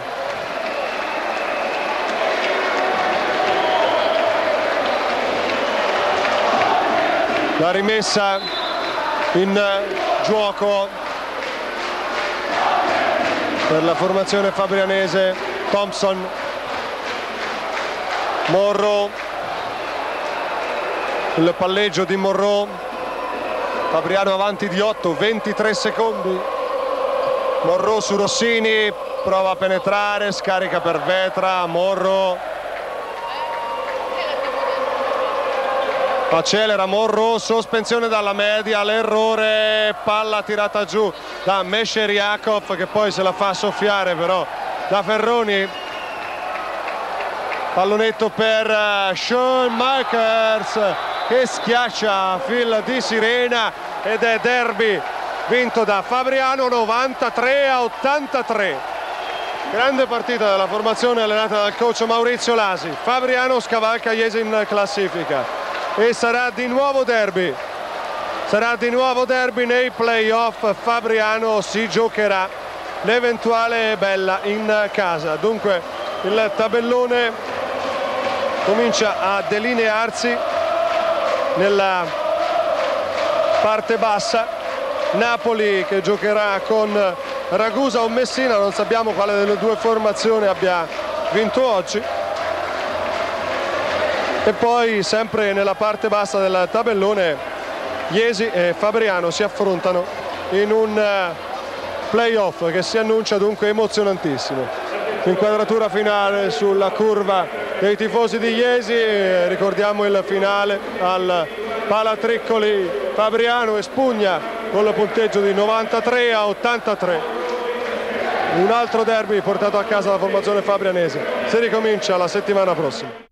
la rimessa in gioco per la formazione fabrianese. Thompson, Morro, il palleggio di Morro. Fabriano avanti di otto, ventitré secondi. Morro su Rossini, prova a penetrare, scarica per Vetra. Morro accelera, Morro, sospensione dalla media, l'errore, palla tirata giù da Mesheriakov che poi se la fa soffiare però da Ferroni. Pallonetto per Sean Markers che schiaccia fil di sirena ed è derby vinto da Fabriano novantatré a ottantatré. Grande partita della formazione allenata dal coach Maurizio Lasi. Fabriano scavalca Iesi in classifica e sarà di nuovo derby. Sarà di nuovo derby nei playoff. Fabriano si giocherà l'eventuale bella in casa. Dunque il tabellone comincia a delinearsi nella parte bassa. Napoli che giocherà con Ragusa o Messina, non sappiamo quale delle due formazioni abbia vinto oggi. E poi sempre nella parte bassa del tabellone Iesi e Fabriano si affrontano in un playoff che si annuncia dunque emozionantissimo. Inquadratura finale sulla curva dei tifosi di Iesi, ricordiamo il finale al Palatriccoli. Fabriano espugna con il punteggio di novantatré a ottantatré. Un altro derby portato a casa dalla formazione fabrianese. Si ricomincia la settimana prossima.